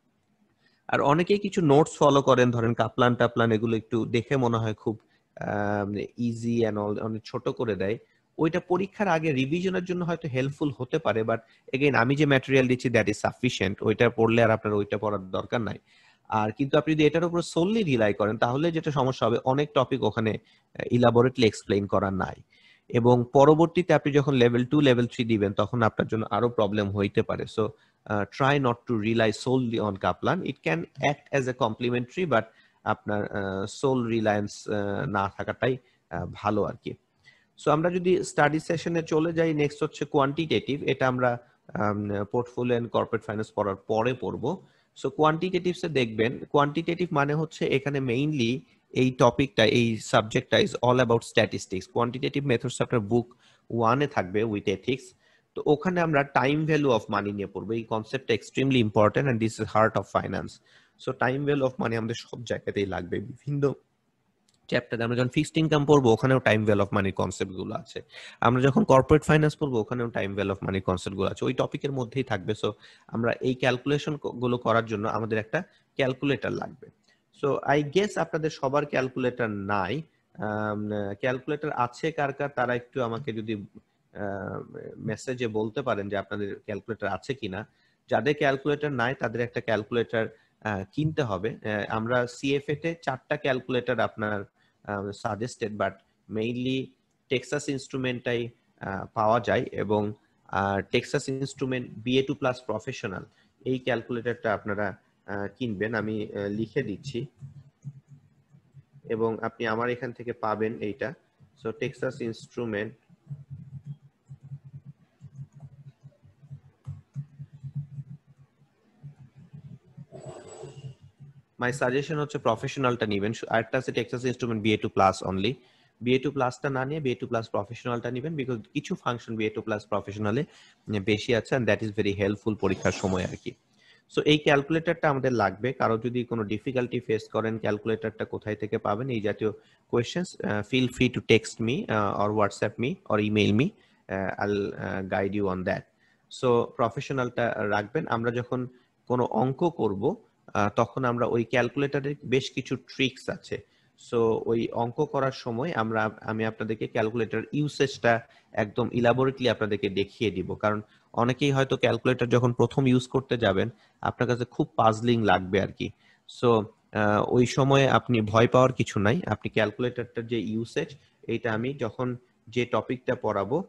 আর অনেকেই কিছু নোটস ফলো করেন, ধরেন কাপলান টাপলান, এগুলো একটু দেখে মনে হয় খুব ইজি অ্যান্ড অল, অনেক ছোট করে দেয়। ওইটা পরীক্ষার আগে রিভিশনের জন্য হয়তো হেল্পফুল হতে পারে, বাট এগেইন আমি যে ম্যাটেরিয়াল দিচ্ছি দ্যাট ইজ সাফিসিয়েন্ট, ওইটা পড়লে আর আপনার ওইটা পড়ার দরকার নাই। আর কিন্তু আপনি যদি এটার উপর সোললি রিলাই করেন, তাহলে যেটা সমস্যা হবে, অনেক টপিক ওখানে ইলাবোরেটলি এক্সপ্লেইন করা নাই, এবং পরবর্তীতে আপনি যখন লেভেল টু লেভেল থ্রি দিবেন, তখন আপনার জন্য আরো প্রবলেম হইতে পারে। So Uh, try not to rely solely on Kaplan. It can act as a complementary, but আপনার সোল রিলায়েন্স না থাকাটাই ভালো আর কি। সো আমরা যদি স্টাডি সেশনে চলে যাই, নেক্সট হচ্ছে কোয়ান্টিটেটিভ। এটা আমরা পোর্টফোলিও এন্ড কর্পোরেট ফাইন্যান্স পড়ার পরে পড়বো। সো কোয়ান্টিটেটিভস এ দেখবেন, কোয়ান্টিটেটিভ মানে হচ্ছে এখানে মেইনলি এই টপিকটা, এই সাবজেক্টটা is all about statistics. Quantitative methods আপনার বুক ওয়ানে থাকবে উইথ এথিক্স। তো ওখানে আমরা টাইম ভ্যালু অফ মানি নিয়ে পড়বো। এই কনসেপ্টটা extremely important and this is heart of finance. So time value of money আমাদের সব জায়গাতেই লাগবে। বিভিন্ন চ্যাপ্টারে আমরা যখন ফিক্সড ইনকাম পড়বো, ওখানেও time value of money concept গুলো আছে। আমরা যখন কর্পোরেট ফাইন্যান্স পড়বো, ওখানেও time value of money concept গুলো আছে, ওই টপিকের মধ্যেই থাকবে। সো আমরা এই ক্যালকুলেশন গুলো করার জন্য আমাদের একটা ক্যালকুলেটর লাগবে। সো আই গেস আপনাদের সবার ক্যালকুলেটর নাই। ক্যালকুলেটর আছে কার কার, তারা একটু আমাকে যদি মেসেজে বলতে পারেন যে আপনাদের ক্যালকুলেটর আছে কিনা। যাদের ক্যালকুলেটর নাই, তাদের একটা ক্যালকুলেটর কিনতে হবে। আমরা সিএফএ তে চারটা ক্যালকুলেটর আপনার সাজেস্টেড, বাট মেইনলি টেক্সাস ইনস্ট্রুমেন্টটাই পাওয়া যায়, এবং আর Texas instrument BA two plus professional, এই ক্যালকুলেটরটা আপনারা কিনবেন, আমি লিখে দিচ্ছি এবং আপনি আমার এখান থেকে পাবেন এইটা। So Texas instrument my suggestion হচ্ছে প্রফেশনালটা নেবেন। আরেকটা আছে Texas instrument BA two plus only, BA two প্লাসটা না নিয়ে বিএ টু প্লাস প্রফেশনালটা নেবেন, বিকজ কিছু ফাংশন বিএ টু প্লাস প্রফেশনালে বেশি আছে, and that is very helpful পরীক্ষার সময় আর কি। সো এই ক্যালকুলেটরটা আমাদের লাগবে। কারো যদি কোনো ডিফিকাল্টি ফেস করেন ক্যালকুলেটরটা কোথায় থেকে পাবেন এই জাতীয় questions, feel free to text me or WhatsApp me or email me, I'll guide you on that. So প্রফেশনালটা রাখবেন। আমরা যখন কোনো অঙ্ক করব তখন আমরা ওই ক্যালকুলেটরের বেশ কিছু ট্রিক্স আছে। সো ওই অঙ্ক করার সময় আমরা আমি আপনাদেরকে ক্যালকুলেটর ইউসেজটা একদম ইলাবোরেটলি আপনাদেরকে দেখিয়ে দিব, কারণ অনেকেই হয়তো ক্যালকুলেটর যখন প্রথম ইউজ করতে যাবেন আপনার কাছে খুব পাজলিং লাগবে আর কি। সো ওই সময়ে আপনি ভয় পাওয়ার কিছু নাই, আপনি ক্যালকুলেটরটার যে ইউসেজ এইটা আমি যখন যে টপিকটা পড়াবো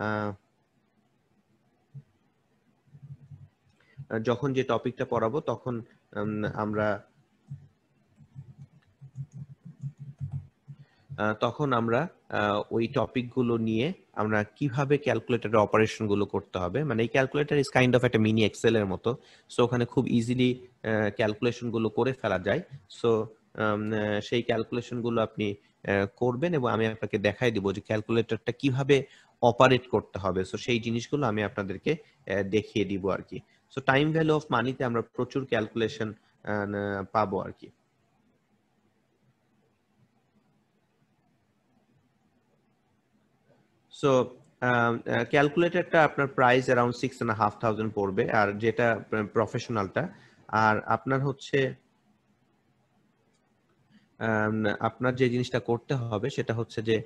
যখন যে টপিকটা পড়াবো তখন আমরা তখন আমরা ওই টপিকগুলো নিয়ে আমরা কিভাবে ক্যালকুলেটরের অপারেশনগুলো করতে হবে, মানে এই ক্যালকুলেটর ইজ কাইন্ড অফ একটা মিনি এক্সেল এর মতো। সো ওখানে খুব ইজিলি ক্যালকুলেশনগুলো করে ফেলা যায়। সো সেই ক্যালকুলেশনগুলো আপনি করবেন এবং আমি আপনাকে দেখাই দিব যে ক্যালকুলেটরটা কিভাবে অপারেট করতে হবে। সো সেই জিনিসগুলো আমি আপনাদেরকে দেখিয়ে দিব আর কি। সো টাইম ভ্যালু অফ মানিতে আমরা প্রচুর ক্যালকুলেশন পাবো আর কি। সো ক্যালকুলেটরটা আপনার price around six and half thousand পড়বে, আর যেটা প্রফেশনালটা। আর আপনার হচ্ছে আপনার যে জিনিসটা করতে হবে সেটা হচ্ছে যে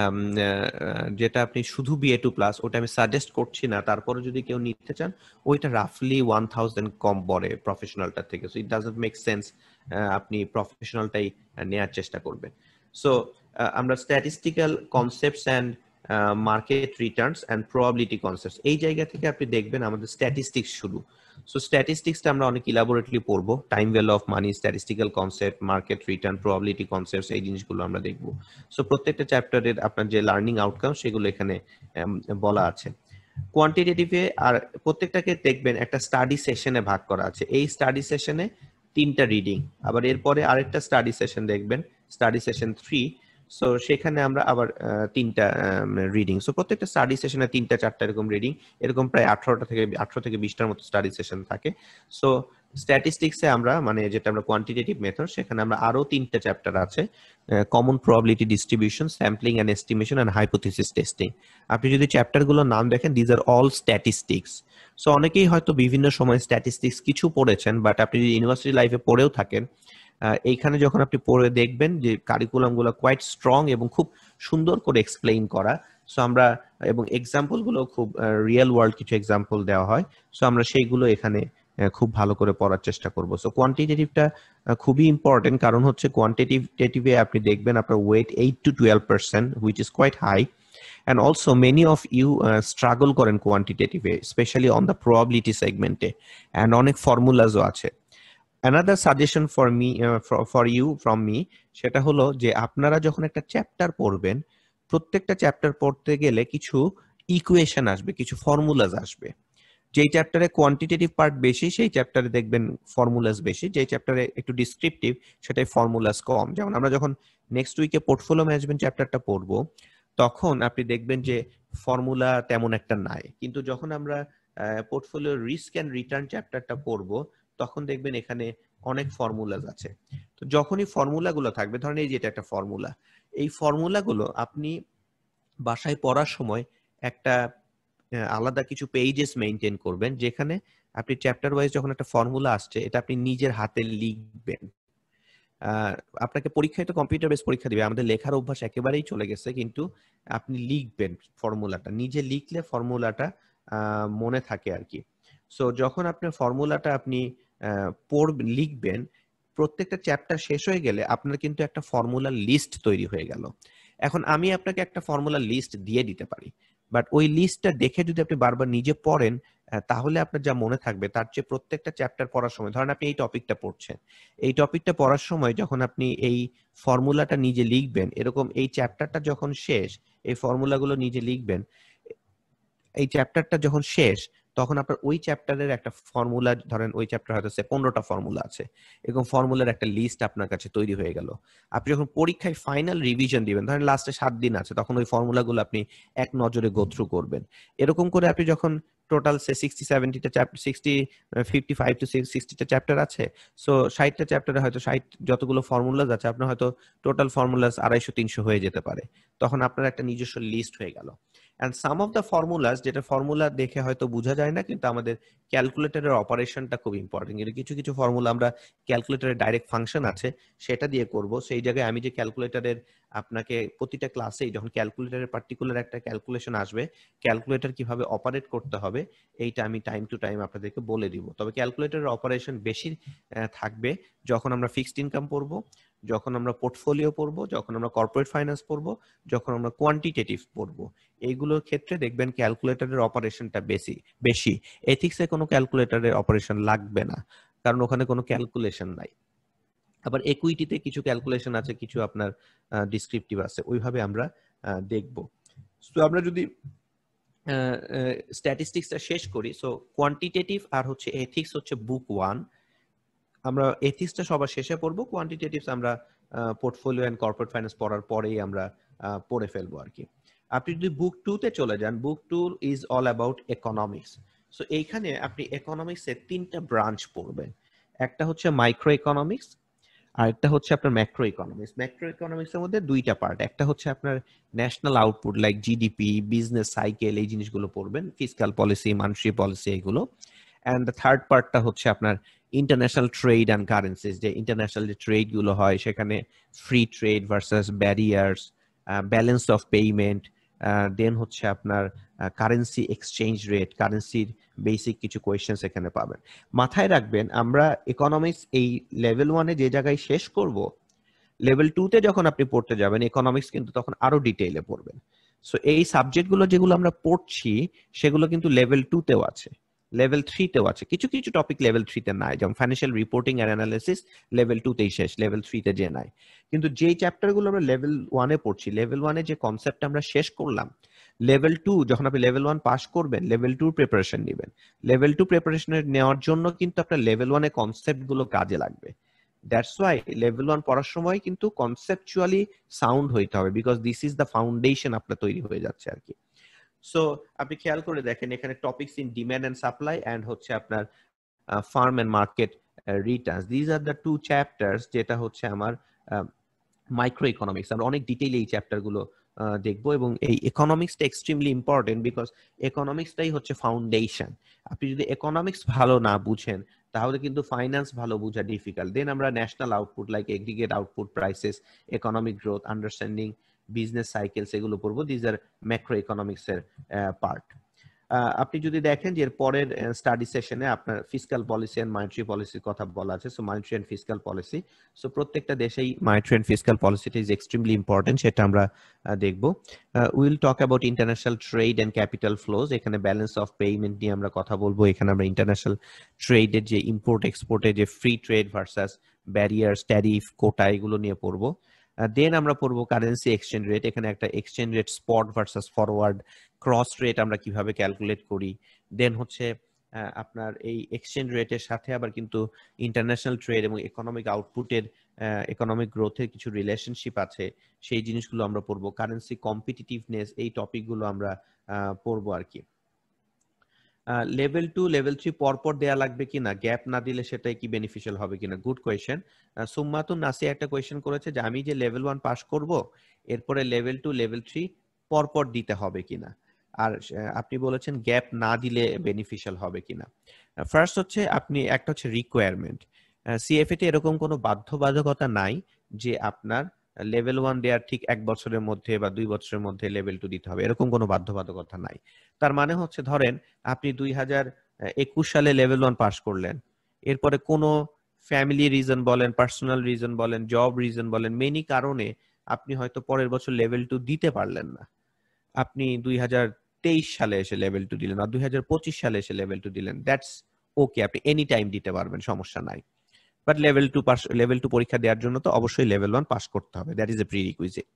যেটা আপনি শুধু বিএ টু প্লাস ওটা আমি সাজেস্ট করছি না, তারপরে যদি কেউ নিতে চান ওইটা রাফলি ওয়ান থাউজেন্ড কম পড়ে প্রফেশনালটা থেকে। So it doesn't make sense আপনি প্রফেশনালটাই নেওয়ার চেষ্টা করবেন। সো আমরা statistical concepts and market returns and probability concepts এই জায়গা থেকে আপনি দেখবেন আমাদের স্ট্যাটিস্টিক্স শুরু। সো স্ট্যাটিস্টিক্সটা আমরা অনেক ইলাবোরেটলি পড়বো, time value of money, statistical concept, market return, probability concepts, এই জিনিসগুলো আমরা দেখবো। সো প্রত্যেকটা চ্যাপ্টারের আপনার যে লার্নিং আউটকাম সেগুলো এখানে বলা আছে। কোয়ান্টিটেটিভে আর প্রত্যেকটাকে দেখবেন একটা স্টাডি সেশনে ভাগ করা আছে। এই স্টাডি সেশনে তিনটা রিডিং, আবার এরপরে আরেকটা স্টাডি সেশন দেখবেন, স্টাডি সেশন থ্রি। সো সেখানে আমরা আবার তিনটা রিডিং। সো প্রত্যেকটা স্টাডি সেশনে তিনটা চারটা এরকম রিডিং, এরকম প্রায় আঠারোটা থেকে আঠারো থেকে বিশটার মতো স্টাডি সেশন থাকে। সো স্ট্যাটিস্টিক্সে আমরা মানে যেটা আমরা কোয়ান্টিটেটিভ মেথড সেখানে আমরা আরো তিনটা চ্যাপ্টার আছে, common probability distribution, sampling and estimation and hypothesis testing. আপনি যদি চ্যাপ্টারগুলোর নাম দেখেন these are all statistics. So অনেকেই হয়তো বিভিন্ন সময় স্ট্যাটিস্টিক্স কিছু পড়েছেন, বাট আপনি যদি ইউনিভার্সিটি লাইফে পড়েও থাকেন এইখানে যখন আপনি পড়ে দেখবেন যে কারিকুলামগুলো কোয়াইট স্ট্রং এবং খুব সুন্দর করে এক্সপ্লেইন করা। সো আমরা এবং এক্সাম্পল গুলো খুব রিয়েল ওয়ার্ল্ড কিছু এক্সাম্পল দেওয়া হয়। সো আমরা সেইগুলো এখানে খুব ভালো করে পড়ার চেষ্টা করব। সো কোয়ান্টিটেটিভটা খুবই ইম্পর্টেন্ট, কারণ হচ্ছে কোয়ান্টিটেটিভে আপনি দেখবেন আপনার weight eight to twelve percent which is quite high, and also many of you uh, struggle করেন কোয়ান্টিটেটিভে, স্পেশালি অন দ্য প্রবাবিলিটি সেগমেন্টে, and অনেক ফর্মুলাসও আছে। another suggestion for me uh, for, for you from me সেটা হলো যে আপনারা যখন একটা চ্যাপ্টার পড়বেন প্রত্যেকটা চ্যাপ্টার পড়তে গেলে কিছু ইকুয়েশন আসবে, কিছু ফর্মুলাস আসবে। যেই চ্যাপ্টারে কোয়ান্টিটেটিভ পার্ট বেশি সেই চ্যাপ্টারে দেখবেন ফর্মুলাস বেশি, যেই চ্যাপ্টারে একটু ডিসক্রিপটিভ সেটাই ফর্মুলাস কম। যেমন আমরা যখন নেক্সট উইকে পোর্টফোলিও ম্যানেজমেন্ট চ্যাপ্টারটা পড়বো তখন আপনি দেখবেন যে ফর্মুলা তেমন একটা নাই, কিন্তু যখন আমরা পোর্টফোলিও রিস্ক অ্যান্ড রিটার্ন চ্যাপ্টারটা পড়বো তখন দেখবেন এখানে অনেক ফর্মুলাস আছে। তো যখনই ফর্মুলাগুলো থাকবে, ধরেন এই যে এটা একটা ফর্মুলা, এই ফর্মুলাগুলো আপনি বাসায় পড়ার সময় একটা আলাদা কিছু পেজেস মেইনটেইন করবেন যেখানে আপনি চ্যাপ্টার ওয়াইজ যখন একটা ফর্মুলা আসছে এটা আপনি নিজের হাতে লিখবেন। আপনাকে পরীক্ষায় তো কম্পিউটার বেস পরীক্ষা দিবে, আমাদের লেখার অভ্যাস একেবারেই চলে গেছে, কিন্তু আপনি লিখবেন ফর্মুলাটা, নিজে লিখলে ফর্মুলাটা মনে থাকে আর কি। সো যখন আপনি ফর্মুলাটা আপনি পড়বেন লিখবেন, প্রত্যেকটা চ্যাপ্টার শেষ হয়ে গেলে আপনার কিন্তু একটা ফর্মুলা লিস্ট তৈরি হয়ে গেল। এখন আমি আপনাকে একটা ফর্মুলা লিস্ট দিয়ে দিতে পারি, বাট ওই লিস্টটা দেখে যদি আপনি বারবার নিজে পড়েন তাহলে আপনার যা মনে থাকবে তার চেয়ে প্রত্যেকটা চ্যাপ্টার পড়ার সময়, ধরেন আপনি এই টপিকটা পড়ছেন, এই টপিকটা পড়ার সময় যখন আপনি এই ফর্মুলাটা নিজে লিখবেন, এরকম এই চ্যাপ্টারটা যখন শেষ এই ফর্মুলাগুলো নিজে লিখবেন, এই চ্যাপ্টারটা যখন শেষ তখন আপনার ওই চ্যাপ্টারের একটা ফর্মুলা, ধরেন ওই চ্যাপ্টার হয়তো পনেরোটা ফর্মুলা আছে, এরকম ফর্মুলার একটা লিস্ট আপনার কাছে তৈরি হয়ে গেল। আপনি যখন পরীক্ষায় ফাইনাল রিভিশন দিবেন, ধরেন লাস্টে সাত দিন আছে, তখন ওই ফর্মুলাগুলো আপনি এক নজরে গো থ্রু করবেন। এরকম করে আপনি যখন টোটাল সে সিক্সটি সেভেন্টিটা chapter, sixty fifty five to সিক্সটিটা চ্যাপ্টার আছে, সো ষাটটা চ্যাপ্টারে হয়তো ষাট যতগুলো ফর্মুলাস আছে আপনার হয়তো টোটাল ফর্মুলাস আড়াইশো তিনশো হয়ে যেতে পারে, তখন আপনার একটা নিজস্ব লিস্ট হয়ে গেল। And some of the formulas, যেটা ফর্মুলা দেখে হয়তো বোঝা যায় না কিন্তু আমাদের ক্যালকুলেটরের অপারেশনটা খুব ইম্পর্টেন্ট। কিন্তু কিছু কিছু ফর্মুলা আমরা ক্যালকুলেটরের ডাইরেক্ট ফাংশন আছে সেটা দিয়ে করব, সেই জায়গায় আমি যে ক্যালকুলেটরের আপনাকে প্রতিটা ক্লাসেই যখন ক্যালকুলেটরের পার্টিকুলার একটা ক্যালকুলেশন আসবে, ক্যালকুলেটর কিভাবে অপারেট করতে হবে এইটা আমি টাইম টু টাইম আপনাদেরকে বলে দিব। তবে ক্যালকুলেটরের অপারেশন বেশি থাকবে যখন আমরা ফিক্সড ইনকাম পড়বো, যখন আমরা পোর্টফোলিও পড়বো, যখন আমরা কর্পোরেট ফাইন্যান্স পড়বো, যখন আমরা কোয়ান্টিটেটিভ পড়বো, এইগুলোর ক্ষেত্রে দেখবেন ক্যালকুলেটরের অপারেশনটা বেশি বেশি এথিক্সে কোনো ক্যালকুলেটরের অপারেশন লাগবে না, কারণ ওখানে কোনো ক্যালকুলেশন নাই। আবার ইকুইটিতে কিছু ক্যালকুলেশন আছে, কিছু আপনার ডিসক্রিপটিভ আছে, ওইভাবে আমরা দেখব। তো আমরা যদি স্ট্যাটিস্টিক্সটা শেষ করি, সো কোয়ান্টিটেটিভ আর হচ্ছে এথিক্স হচ্ছে বুক ওয়ান, আমরা এথিক্সটা সবার শেষে পড়বো, কোয়ান্টিটেটিভস আমরা পোর্টফোলিও এন্ড কর্পোরেট ফাইন্যান্স পড়ার পরেই আমরা পড়ে ফেলবো আর কি। আপনি যদি বুক টু তে চলে যান, book two is all about economics. So এইখানে আপনি ইকোনমিক্সের তিনটা ব্রাঞ্চ পড়বেন, একটা হচ্ছে মাইক্রো ইকোনমিক্স, আর একটা হচ্ছে আপনার ম্যাক্রো ইকোনমিক্স। ম্যাক্রো ইকোনমিক্সের মধ্যে দুইটা পার্ট, একটা হচ্ছে আপনার national output like GDP, business cycle, এই জিনিসগুলো পড়বেন, ফিসকাল পলিসি, মানসি পলিসি, এগুলো। অ্যান্ড দ্য থার্ড পার্টটা হচ্ছে আপনার ইন্টারন্যাশনাল ট্রেড অ্যান্ড কারেন্সিজ, যে ইন্টারন্যাশনাল যে ট্রেড গুলো হয় সেখানে free trade versus barriers, balance of payment, then হচ্ছে আপনার কারেন্সি এক্সচেঞ্জ রেট, কারেন্সির বেসিক কিছু কোয়েশ্চেন্স এখানে পাবেন। মাথায় রাখবেন আমরা ইকোনমিক্স এই লেভেল ওয়ানে যে জায়গায় শেষ করব, লেভেল টু তে যখন আপনি পড়তে যাবেন ইকোনমিক্স কিন্তু তখন আরো ডিটেইলে পড়বেন। সো এই সাবজেক্টগুলো যেগুলো আমরা পড়ছি সেগুলো কিন্তু লেভেল টু তেও আছে, লেভেল থ্রি তেও আছে, কিছু কিছু টপিক লেভেল থ্রি তে নাই, যেমন financial reporting and analysis level two তেই শেষ, লেভেল থ্রি তে যে নাই। কিন্তু যেই চ্যাপ্টারগুলো আমরা লেভেল ওয়ানে পড়ছি, লেভেল ওয়ানে যে কনসেপ্ট আমরা শেষ করলাম, লেভেল টু যখন আপনি লেভেল ওয়ান পাস করবেন লেভেল টু প্রিপারেশন নেবেন, লেভেল টু প্রিপারেশন নেওয়ার জন্য কিন্তু আপনার লেভেল ওয়ানে কনসেপ্ট গুলো কাজে লাগবে। দ্যাটস ওয়াই লেভেল ওয়ান পড়ার সময় কিন্তু কনসেপচুয়ালি সাউন্ড হইতে হবে, because this is the foundation আপনার তৈরি হয়ে যাচ্ছে আর কি। সো আপনি খেয়াল করে দেখেন এখানে topics in demand and supply and হচ্ছে আপনার firm and market returns, these are the two chapters, যেটা হচ্ছে আমার মাইক্রো ইকোনমিক্স। আমরা অনেক ডিটেইলে এই চ্যাপ্টার গুলো দেখবো, এবং এই ইকোনমিক্সটা এক্সট্রিমলি ইম্পর্টেন্ট বিকজ ইকোনমিক্সটাই হচ্ছে ফাউন্ডেশন। আপনি যদি ইকোনমিক্স ভালো না বুঝেন তাহলে কিন্তু ফাইন্যান্স ভালো বোঝা ডিফিকাল্ট। দেন আমরা national output like aggregate output prices, economic growth, understanding business cycles, এগুলো পড়বো। দিজ আর ম্যাক্রো ইকোনমিক্স এর পার্ট। আপনি যদি দেখেন যে এর পরের স্টাডি সেশনে আপনার ফিসকাল পলিসি এন্ড মনিটারি পলিসির কথা বলা আছে, so monetary and fiscal policy, so প্রত্যেকটা দেশেই মনিটারি এন্ড ফিসকাল পলিসিটা ইজ এক্সট্রিমলি ইম্পর্টেন্ট, সেটা আমরা দেখব। Will talk about international trade and capital flows, এখানে ব্যালেন্স অফ পেমেন্ট নিয়ে আমরা কথা বলবো। এখানে আমরা ইন্টারন্যাশনাল ট্রেডের যে ইম্পোর্ট এক্সপোর্টে যে free trade versus barriers, tariff, quota, এগুলো নিয়ে পড়বো। দেন আমরা পড়বো কারেন্সি এক্সচেঞ্জ রেট, এখানে একটা exchange rate spot versus forward, cross rate আমরা কিভাবে ক্যালকুলেট করি। দেন হচ্ছে আপনার এই এক্সচেঞ্জ রেটের সাথে আবার কিন্তু ইন্টারন্যাশনাল ট্রেড এবং ইকোনমিক আউটপুটের, ইকোনমিক গ্রোথের কিছু রিলেশনশিপ আছে, সেই জিনিসগুলো আমরা পড়বো। কারেন্সি কম্পিটিটিভনেস, এই টপিকগুলো আমরা পড়বো আর কি। লেভেল টু লেভেল থ্রি পরপর দেয়া লাগবে কিনা, গ্যাপ না দিলে সেটাই কি বেনিফিশিয়াল হবে কিনা, গুড কোয়েশ্চেন। সুম্মাতুন নাসি একটা কোয়েশ্চেন করেছে যে আমি যে লেভেল ওয়ান পাস করব এরপরে লেভেল টু লেভেল থ্রি পরপর দিতে হবে কিনা, আর আপনি বলেছেন গ্যাপ না দিলে বেনিফিশিয়াল হবে কিনা। ফার্স্ট হচ্ছে আপনি একটা হচ্ছে রিকোয়ারমেন্ট, সিএফএ তে এরকম কোনো বাধ্যবাধকতা নাই যে আপনার লেভেল ওয়ান দেওয়ার ঠিক এক বছরের মধ্যে বা দুই বছরের মধ্যে লেভেল টু দিতে হবে, এরকম কোনো বাধ্যবাধকতা নাই। তার মানে হচ্ছে ধরেন আপনি দুই হাজার একুশ সালে লেভেল ওয়ান পাস করলেন, এরপরে কোনো ফ্যামিলি রিজন বলেন, পার্সোনাল রিজন বলেন, জব রিজন বলেন, মেনি কারণে আপনি হয়তো পরের বছর লেভেল টু দিতে পারলেন না, আপনি দুই হাজার তেইশ সালে এসে লেভেল টু দিলেন আর দুই হাজার পঁচিশ সালে এসে লেভেল টু দিলেন, দ্যাটস ওকে, আপনি এনি টাইম দিতে পারবেন, সমস্যা নাই। But level two pass level two পরীক্ষা দেওয়ার জন্য তো অবশ্যই লেভেল ওয়ান পাস করতে হবে, দ্যাট ইজ এ প্রিরিকুইজিট।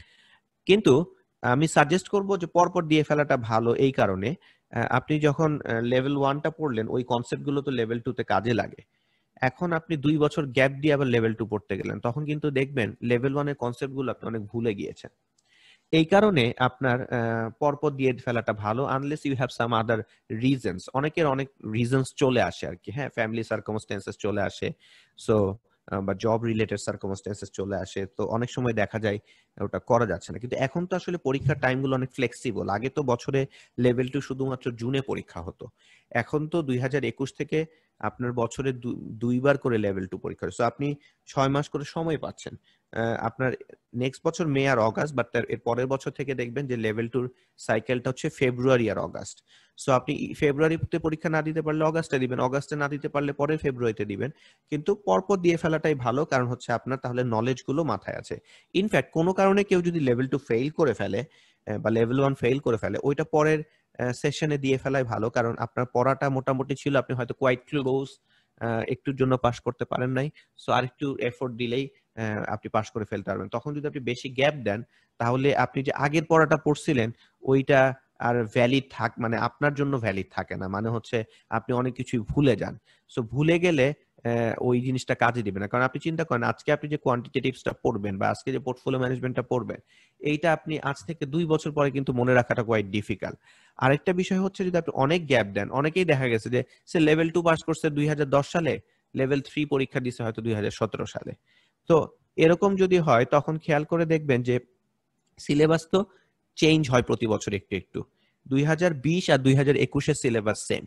কিন্তু আমি সাজেস্ট করব যে পরপর দিয়ে ফেলাটা ভালো এই কারণে, আপনি যখন লেভেল ওয়ানটা পড়লেন ওই কনসেপ্ট গুলো তো লেভেল টু তে কাজে লাগে। এখন আপনি দুই বছর গ্যাপ দিয়ে আবার লেভেল টু পড়তে গেলেন, তখন কিন্তু দেখবেন লেভেল ওয়ানের কনসেপ্ট গুলো আপনি অনেক ভুলে গিয়েছেন। এই কারণে আপনার পরপর দিয়ে ফেলাটা ভালো, unless you have some other reasons. অনেকের অনেক রিজনস চলে আসে আর কি, হ্যাঁ, ফ্যামিলি সার্কামস্টেন্সেস চলে আসে, সো বা জব রিলেটেড সার্কামস্টেন্সেস চলে আসে, তো অনেক সময় দেখা যায় ওটা করা যাচ্ছে না। কিন্তু এখন তো আসলে পরীক্ষার টাইমগুলো অনেক ফ্লেক্সিবল। আগে তো বছরে লেভেল টু শুধুমাত্র জুনে পরীক্ষা হতো, এখন তো দুই হাজার একুশ থেকে আপনার বছরে দুইবার করে লেভেল টু পরীক্ষা, সো আপনি ছয় মাস করে সময় পাচ্ছেন। আপনার নেক্সট বছর মে আর অগাস্ট, বাট এর পরের বছর থেকে দেখবেন যে লেভেল টুর সাইকেলটা হচ্ছে ফেব্রুয়ারি আর অগাস্ট। সো আপনি ফেব্রুয়ারিতে পরীক্ষা না দিতে পারলে অগাস্টে দিবেন, অগাস্টে না দিতে পারলে পরে ফেব্রুয়ারিতে দিবেন, কিন্তু পরপর দিয়ে ফেলাটাই ভালো, কারণ হচ্ছে আপনার তাহলে নলেজ গুলো মাথায় আছে। ইনফ্যাক্ট কোনো কারণে কেউ যদি লেভেল টু ফেল করে ফেলে বা লেভেল ওয়ান ফেল করে ফেলে, ওইটা পরের সেশনে দিয়ে ফেলাই ভালো, কারণ আপনার পড়াটা মোটামুটি ছিল, আপনি হয়তো কোয়াইট ক্লোজ, একটুর জন্য পাস করতে পারেন নাই, সো আরেকটু এফোর্ট দিলেই আপনি পাস করে ফেলতে পারবেন। তখন যদি আপনি বেশি গ্যাপ দেন তাহলে আপনি যে আগের পড়াটা পড়ছিলেন ওইটা আর ভ্যালিড থাক, মানে আপনার জন্য ভ্যালিড থাকে না, মানে হচ্ছে আপনি অনেক কিছুই ভুলে যান। সো ভুলে গেলে ওই জিনিসটা কাজে দিবে না। কারণ আপনি চিন্তা করেন আজকে আপনি যে কোয়ান্টিটেটিভসটা পড়বেন বা আজকে যে পোর্টফোলিও ম্যানেজমেন্টটা পড়বেন, এইটা আপনি আজ থেকে দুই বছর পরে কিন্তু মনে রাখাটা কোয়াইট ডিফিকাল্ট। আরেকটা বিষয় হচ্ছে যদি আপনি অনেক গ্যাপ দেন, অনেকেই দেখা গেছে যে সে লেভেল টু পাস করছে দুই হাজার দশ সালে, লেভেল থ্রি পরীক্ষা দিছে হয়তো দুই হাজার সতেরো সালে। তো এরকম যদি হয় তখন খেয়াল করে দেখবেন যে সিলেবাস তো চেঞ্জ হয় প্রতি বছর একটু একটু। দুই হাজার বিশ আর দুই হাজার একুশের সিলেবাস সেম।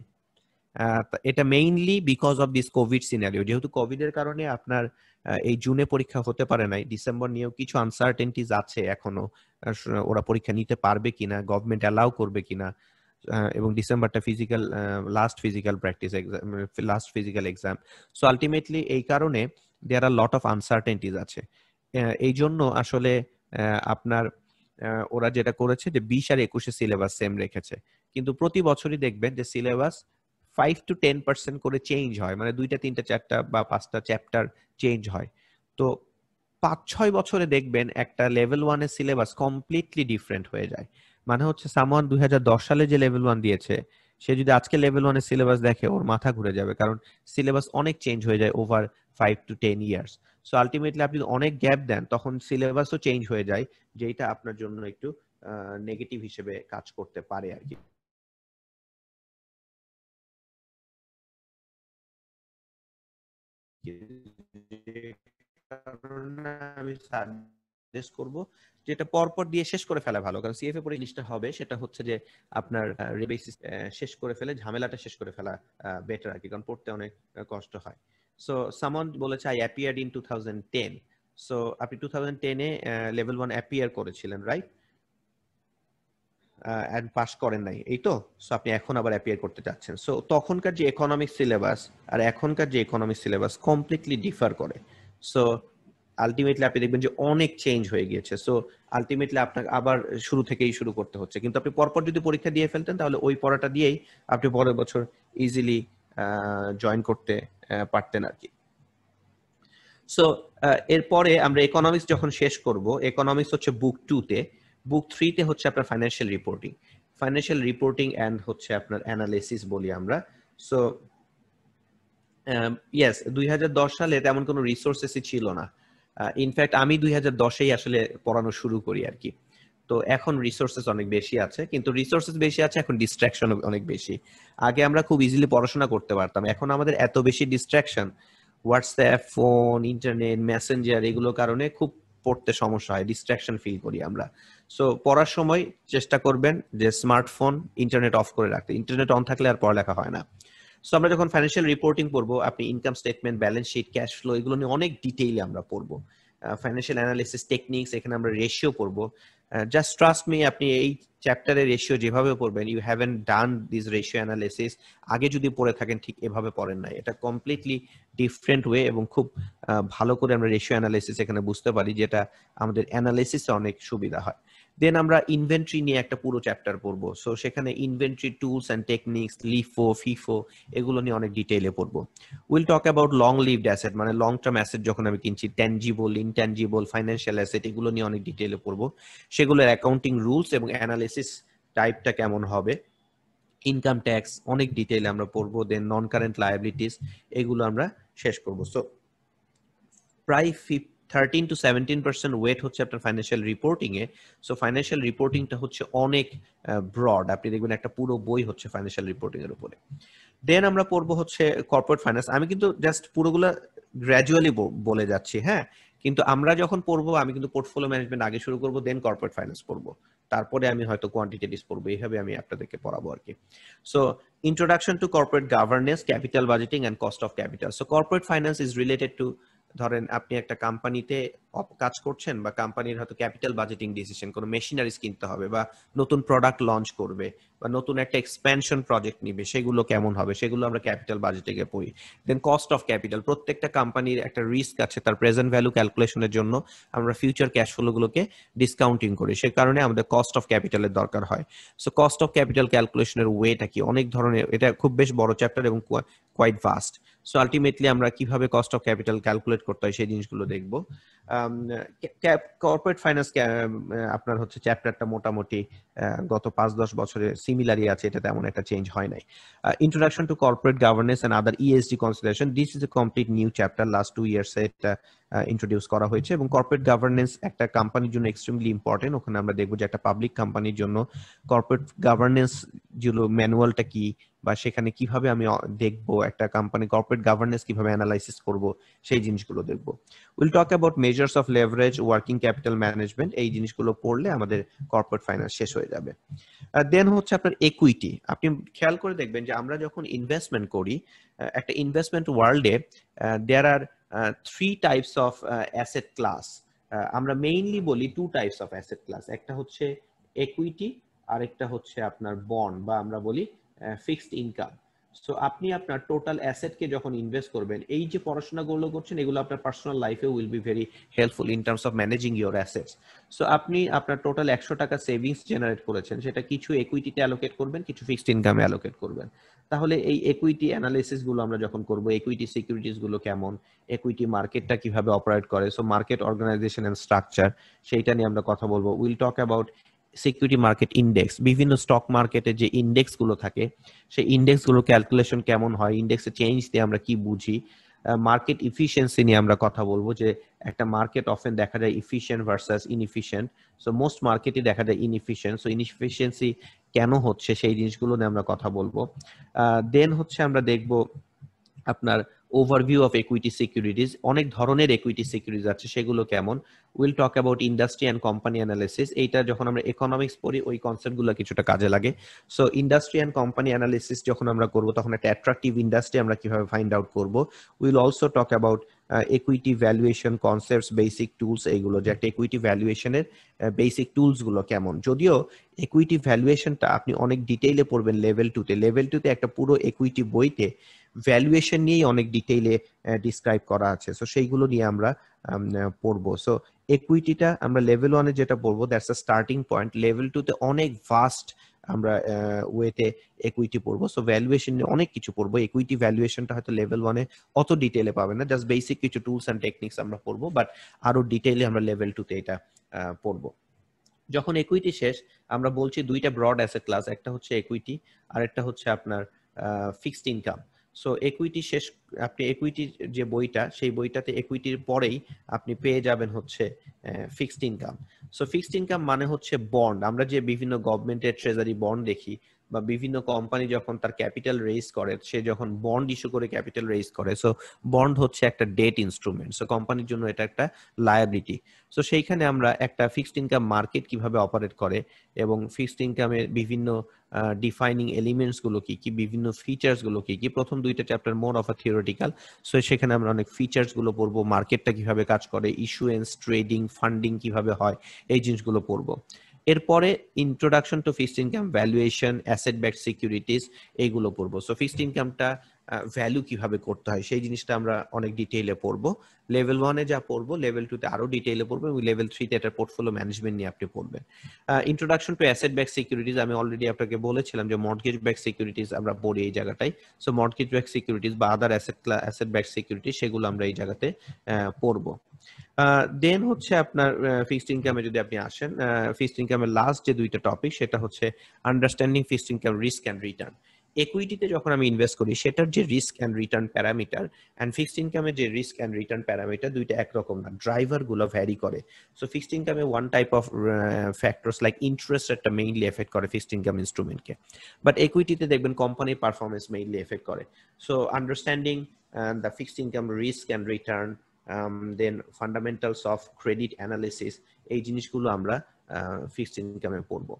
এটা mainly because of this covid scenario, যেহেতু কোভিড এর কারণে আপনার এই জুনে পরীক্ষা হতে পারে নাই, ডিসেম্বর নিয়েও কিছু আনসার্টেনটিজ আছে এখনো, ওরা পরীক্ষা নিতে পারবে কিনা, গভর্নমেন্ট অ্যালাউ করবে কিনা, এবং ডিসেম্বরটা physical last physical practice exam, last physical exam. So ultimately এই কারণে দেয়ার আর লট অফ আনসার্টেনটিজ আছে। এই জন্য আসলে আপনার ওরা যেটা করেছে যে বিশ আর একুশে সিলেবাস সেম রেখেছে, কিন্তু প্রতি বছরই দেখবেন যে syllabus five to ten percent করে চেঞ্জ হয়, মানে দুইটা তিনটা চারটা বা পাঁচটা চ্যাপ্টার চেঞ্জ হয়। তো পাঁচ ছয় বছরে দেখবেন একটা লেভেল ওয়ানের সিলেবাস কমপ্লিটলি ডিফারেন্ট হয়ে যায়। মানে হচ্ছে সামওয়ান দুই হাজার দশ সালে যে লেভেল ওয়ান দিয়েছে, সে যদি আজকে লেভেল ওয়ানের সিলেবাস দেখে ওর মাথা ঘুরে যাবে, কারণ সিলেবাস অনেক চেঞ্জ হয়ে যায় over five to ten years. So ultimately আপনি অনেক গ্যাপ দেন তখন সিলেবাসও চেঞ্জ হয়ে যায়, যেটা আপনার জন্য একটু নেগেটিভ হিসেবে কাজ করতে পারে আর কি। আমি সাজেস্ট করব যেটা পরপর দিয়ে শেষ করে ফেলা ভালো, কারণ সিএফএ পরে জিনিসটা হবে সেটা হচ্ছে যে আপনার বেসিস শেষ করে ফেলে ঝামেলাটা শেষ করে ফেলা বেটার আর কি, কারণ পড়তে অনেক কষ্ট হয়। সো সামন বলেছে I appeared in two thousand ten, so আপনি টু থাউজেন্ড টেনে লেভেল ওয়ান অ্যাপিয়ার করেছিলেন, রাইট? এন্ড পাস করেন নাই, এই তো? সো আপনি এখন আবার অ্যাপিয়ার করতে চাচ্ছেন। সো তখনকার যে ইকোনমিক সিলেবাস আর এখনকার যে ইকোনমিক সিলেবাস কমপ্লিটলি ডিফার করে। সো আলটিমেটলি আপনি দেখবেন যে অনেক চেঞ্জ হয়ে গিয়েছে। সো আলটিমেটলি আপনাকে আবার শুরু থেকেই শুরু করতে হচ্ছে। কিন্তু আপনি পরপর যদি পরীক্ষা দিয়ে ফেলতেন তাহলে ওই পড়াটা দিয়েই আপনি পরের বছর ইজিলি জয়েন করতে পারতেন আর কি। সো এরপরে আমরা ইকোনমিক্স যখন শেষ করব, ইকোনমিক্স হচ্ছে বুক টু তে, বুক থ্রি তে হচ্ছে আপনার financial reporting, financial reporting and হচ্ছে আপনার অ্যানালিসিস বলি আমরা। সো ইয়েস, দুই হাজার দশ সালে তেমন কোনো রিসোর্সেসই ছিল না। ইনফ্যাক্ট আমি দুই হাজার দশেই আসলে পড়ানো শুরু করি আর কি। তো এখন রিসোর্সেস অনেক বেশি আছে, কিন্তু রিসোর্সেস বেশি আছে এখন ডিস্ট্রাকশন অনেক বেশি। আগে আমরা খুব ইজিলি পড়াশোনা করতে পারতাম, এখন আমাদের এত বেশি distraction, WhatsApp, phone, internet, messenger, এগুলোর কারণে খুব পড়তে সমস্যা হয়, ডিস্ট্রাকশন ফিল করি আমরা। সো পড়ার সময় চেষ্টা করবেন যে স্মার্টফোন, ইন্টারনেট অফ করে রাখতে, ইন্টারনেট অন থাকলে আর পড়ালেখা হয় না। সো আমরা যখন ফাইন্যান্সিয়াল রিপোর্টিং পড়বো, আপনি income statement, balance sheet, cash flow, এগুলো নিয়ে অনেক ডিটেইলে আমরা পড়বো। ফাইন্যান্সিয়াল অ্যানালিসিস টেকনিক্স, এখানে আমরা রেশিও পড়বো। জাস্ট ট্রাস্ট মি, আপনি এই চ্যাপ্টারে রেশিও যেভাবে পড়বেন, you haven't done this ratio analysis, আগে যদি পড়ে থাকেন ঠিক এভাবে পড়েন না, এটা কমপ্লিটলি ডিফারেন্ট ওয়ে, এবং খুব ভালো করে আমরা রেশিও অ্যানালিসিস এখানে বুঝতে পারি, যেটা আমাদের অ্যানালিসিসে অনেক সুবিধা হয়। দেন আমরা ইনভেন্টরি নিয়ে একটা পুরো চ্যাপ্টার পড়বো, সো সেখানে inventory tools and techniques, LIFO, FIFO এগুলো নিয়ে অনেক ডিটেইলে পড়বো। Will talk about long lived asset, মানে লং টার্ম অ্যাসেট যখন আমি কিনছি, ট্যানজিবল, ইনট্যানজিবল, ফাইন্যান্সিয়াল অ্যাসেট এগুলো নিয়ে অনেক ডিটেইলে পড়বো। সেগুলোর অ্যাকাউন্টিং রুলস এবং অ্যানালিসিস টাইপটা কেমন হবে, ইনকাম ট্যাক্স অনেক ডিটেইলে আমরা পড়বো। দেন নন কারেন্ট লায়াবিলিটিস এগুলো আমরা শেষ করবো। সো প্রায় thirteen to seventeen percent weight হচ্ছে আপনার ফাইন্যান্সিয়াল রিপোর্টিং এ। সো ফাইন্যান্সিয়াল রিপোর্টিংটা হচ্ছে অনেক ব্রড, আপনি দেখবেন একটা পুরো বই হচ্ছে ফাইন্যান্সিয়াল রিপোর্টিং এর উপরে। দেন আমরা পড়বো হচ্ছে কর্পোরেট ফাইন্যান্স। আমি কিন্তু জাস্ট পুরোগুলা গ্র্যাজুয়ালি বলে যাচ্ছি, হ্যাঁ, কিন্তু আমরা যখন পড়বো আমি কিন্তু পোর্টফোলিও ম্যানেজমেন্ট আগে শুরু করবো, দেন কর্পোরেট ফাইন্যান্স পড়বো, তারপরে আমি হয়তো কোয়ান্টিটেটিভস পড়বো, এইভাবে আমি আপনাদেরকে পড়াবো আর কি। So introduction to corporate governance, capital budgeting and cost of capital. So corporate finance is related to, ধরেন আপনি একটা কোম্পানিতে কাজ করছেন বা কোম্পানির হয়তো ক্যাপিটাল বাজেটিং ডিসিশন, কোনো মেশিনারিজ কিনতে হবে বা নতুন প্রোডাক্ট লঞ্চ করবে বা নতুন একটা এক্সপ্যানশন প্রজেক্ট নিবে, সেগুলো কেমন হবে সেগুলো আমরা ক্যাপিটাল বাজেটিং এ পড়ি। দেন কস্ট অফ ক্যাপিটাল, প্রত্যেকটা কোম্পানির একটা রিস্ক আছে, তার প্রেজেন্ট ভ্যালু ক্যালকুলেশনের জন্য আমরা ফিউচার ক্যাশ ফ্লো গুলোকে ডিসকাউন্টিং করি, সে কারণে আমাদের কস্ট অফ ক্যাপিটালের দরকার হয়। সো কস্ট অফ ক্যাপিটাল ক্যালকুলেশনের ওয়েটা কি, অনেক ধরনের, এটা খুব বেশ বড় চ্যাপ্টার এবং কোয়াইট ভাস্ট। সো আলটিমেটলি আমরা কিভাবে কস্ট অফ ক্যাপিটাল ক্যালকুলেট করতে হয় সেই জিনিসগুলো দেখবো। কর্পোরেট ফাইন্যান্স আপনার হচ্ছে চ্যাপ্টারটা মোটামুটি গত পাঁচ দশ বছরে সিমিলারই আছে, এটা তেমন একটা চেঞ্জ হয় নাই। Introduction to corporate governance and other ESG consideration, this is a complete new chapter, last two years এটা ইন্ট্রোডিউস করা হয়েছে। এবং কর্পোরেট গভর্নেন্স একটা কোম্পানির জন্য এক্সট্রিমলি ইম্পর্টেন্ট, ওখানে আমরা দেখবো যে একটা পাবলিক কোম্পানির জন্য কর্পোরেট গভর্নেন্স যেগুলো ম্যানুয়ালটা কি, বা সেখানে কিভাবে আমি দেখবো একটা কোম্পানি কর্পোরেট গভর্নেন্স কিভাবে অ্যানালাইসিস করব, সেই জিনিসগুলো দেখবো। Will talk about measures of leverage, working capital management, এই জিনিসগুলো পড়লে আমাদের কর্পোরেট ফাইন্যান্স শেষ হয়ে যাবে। দেন হচ্ছে আপনার ইকুইটি। আপনি খেয়াল করে দেখবেন যে আমরা যখন ইনভেস্টমেন্ট করি, একটা ইনভেস্টমেন্ট ওয়ার্ল্ডে there are three types of asset class. আমরা মেইনলি বলি two types of asset class, একটা হচ্ছে ইকুইটি আর একটা হচ্ছে আপনার বন্ড, বা আমরা বলি ফিক্সড ইনকাম। সো আপনি আপনার টোটাল অ্যাসেটকে যখন ইনভেস্ট করবেন, এই যে পড়াশোনাগুলো করছেন এগুলো আপনার পার্সোনাল লাইফে will be very helpful in terms of managing your assets. So আপনি আপনার টোটাল একশো টাকা সেভিংস জেনারেট করেছেন, সেটা কিছু ইকুইটিতে অ্যালোকেট করবেন, কিছু ফিক্সড ইনকামে অ্যালোকেট করবেন। তাহলে এই ইকুইটি অ্যানালিসিস গুলো আমরা যখন করব, ইকুইটি সিকিউরিটিজ গুলো কেমন, ইকুইটি মার্কেটটা কিভাবে অপারেট করে, so market organization and structure, সেইটা নিয়ে আমরা কথা বলবো। Will talk about security market index, বিভিন্ন স্টক মার্কেটে যে ইন্ডেক্স গুলো থাকে সেই ইন্ডেক্স গুলো ক্যালকুলেশন কেমন হয়, ইন্ডেক্সে চেঞ্জ দিয়ে আমরা কি বুঝি। মার্কেট ইফিসিয়েন্সি নিয়ে আমরা কথা বলবো, যে একটা মার্কেট অফেন দেখা যায় efficient versus inefficient, so most মার্কেটই দেখা যায় ইনএফিশিয়েন্ট, সো ইনএফিশিয়েন্সি কেন হচ্ছে সেই জিনিসগুলো নিয়ে আমরা কথা বলবো। দেন হচ্ছে আমরা দেখবো আপনার ওভারভিউ অফ ইকুইটি সিকিউরিটিজ, অনেক ধরনের ইকুইটি সিকিউরিটিজ আছে, সেগুলো কেমন। Will talk about industry and company analysis, এইটা যখন আমরা ইকোনমিক্স পড়ি ওই কনসেপ্টগুলো কিছুটা কাজে লাগে। So industry and company analysis যখন আমরা করব, তখন একটা অ্যাট্রাকটিভ ইন্ডাস্ট্রি আমরা কিভাবে ফাইন্ড আউট করব। Will also talk about equity valuation concepts, basic tools, এইগুলো যে একটা ইকুইটি ভ্যালুয়েশনের বেসিক টুলস গুলো কেমন। যদিও ইকুইটি ভ্যালুয়েশনটা আপনি অনেক ডিটেইলে পড়বেন লেভেল টুতে, লেভেল টুতে একটা পুরো ইকুইটি বইতে ভ্যালুয়েশন নিয়েই অনেক ডিটেইলে ডিসক্রাইব করা আছে, সো সেইগুলো নিয়ে আমরা পড়বো। সো ইকুইটিটা আমরা লেভেল ওয়ানে যেটা পড়বো, that's a starting point. Level টুতে অনেক ভাস্ট আমরা ওয়েতে ইকুইটি পড়বো, সো ভ্যালুয়েশন নিয়ে অনেক কিছু পড়বো। ইকুইটি ভ্যালুয়েশনটা হয়তো লেভেল ওয়ানে অত ডিটেইলে পাবেন না, জাস্ট বেসিক কিছু টুলস অ্যান্ড টেকনিক্স আমরা পড়বো, বাট আরো ডিটেইলে আমরা লেভেল টুতে এটা পড়বো। যখন ইকুইটি শেষ, আমরা বলছি দুইটা ব্রড অ্যাসেট ক্লাস, একটা হচ্ছে ইকুইটি আর একটা হচ্ছে আপনার ফিক্সড ইনকাম। সো ইকুইটি শেষ, আপনি ইকুইটির যে বইটা, সেই বইটাতে ইকুইটির পরেই আপনি পেয়ে যাবেন হচ্ছে fixed income. So fixed income মানে হচ্ছে বন্ড, আমরা যে বিভিন্ন গভর্নমেন্টের ট্রেজারি বন্ড দেখি, বা বিভিন্ন কোম্পানি যখন তার ক্যাপিটাল রেইজ করে, সে যখন বন্ড ইস্যু করে ক্যাপিটাল রেইজ করে, সো বন্ড হচ্ছে একটা ডেট ইনস্ট্রুমেন্ট, সো কোম্পানির জন্য এটা একটা লায়াবিলিটি। সো সেইখানে আমরা একটা ফিক্সড ইনকাম মার্কেট কিভাবে অপারেট করে, এবং ফিক্সড ইনকামের বিভিন্ন ডিফাইনিং এলিমেন্টস গুলো কি কি, বিভিন্ন ফিচার্স গুলো কি কি, প্রথম দুইটা chapter more of a theoretical, so সেখানে আমরা অনেক ফিচার্স গুলো পড়বো, মার্কেটটা কিভাবে কাজ করে, ইস্যুয়েন্স, ট্রেডিং, ফান্ডিং কিভাবে হয়, এই জিনিসগুলো পড়বো। এরপরে introduction to fixed income, valuation, asset backed securities এইগুলো পড়বো। সো ফিক্সড ইনকামটা ভ্যালু কিভাবে করতে হয় সেই জিনিসটা আমরা অনেক ডিটেইলে পড়বো। লেভেল ওয়ানে যা পড়বো লেভেল টুতে আরো ডিটেইলে পড়বো, এবং লেভেল থ্রিতে এটার পোর্টফোলিও ম্যানেজমেন্ট নিয়ে আপনি পড়বেন। Introduction to asset backed securities আমি অলরেডি আপনাকে বলেছিলাম যে মর্টগেজ ব্যাকড সিকিউরিটিজ আমরা পড়ি এই জায়গাটায়। সো মর্টগেজ ব্যাকড সিকিউরিটিজ বা other asset asset backed securities সেগুলো আমরা এই জায়গাতে পড়বো। দেন হচ্ছে আপনার ফিক্সড ইনকামে যদি আপনি আসেন, ফিক্সড ইনকামের লাস্ট যে দুইটা টপিক সেটা হচ্ছে understanding fixed income risk and return. ইকুইটিতে যখন আমি ইনভেস্ট করি সেটার যে risk and return parameter and fixed ইনকামের যে রিস্ক অ্যান্ড রিটার্ন প্যারামিটার দুইটা একরকম না, ড্রাইভার গুলো ভ্যারি করে। সো ফিক্সড ইনকামে one type of factors like interest রেটটা মেইনলি এফেক্ট করে ফিক্সড ইনকাম ইনস্ট্রুমেন্টকে, বাট ইকুইটিতে দেখবেন কোম্পানির পারফরমেন্স মেইনলি এফেক্ট করে। So understanding the fixed income risk and return, then fundamentals of credit analysis, এই জিনিসগুলো আমরা ফিক্সড ইনকামে পড়বো।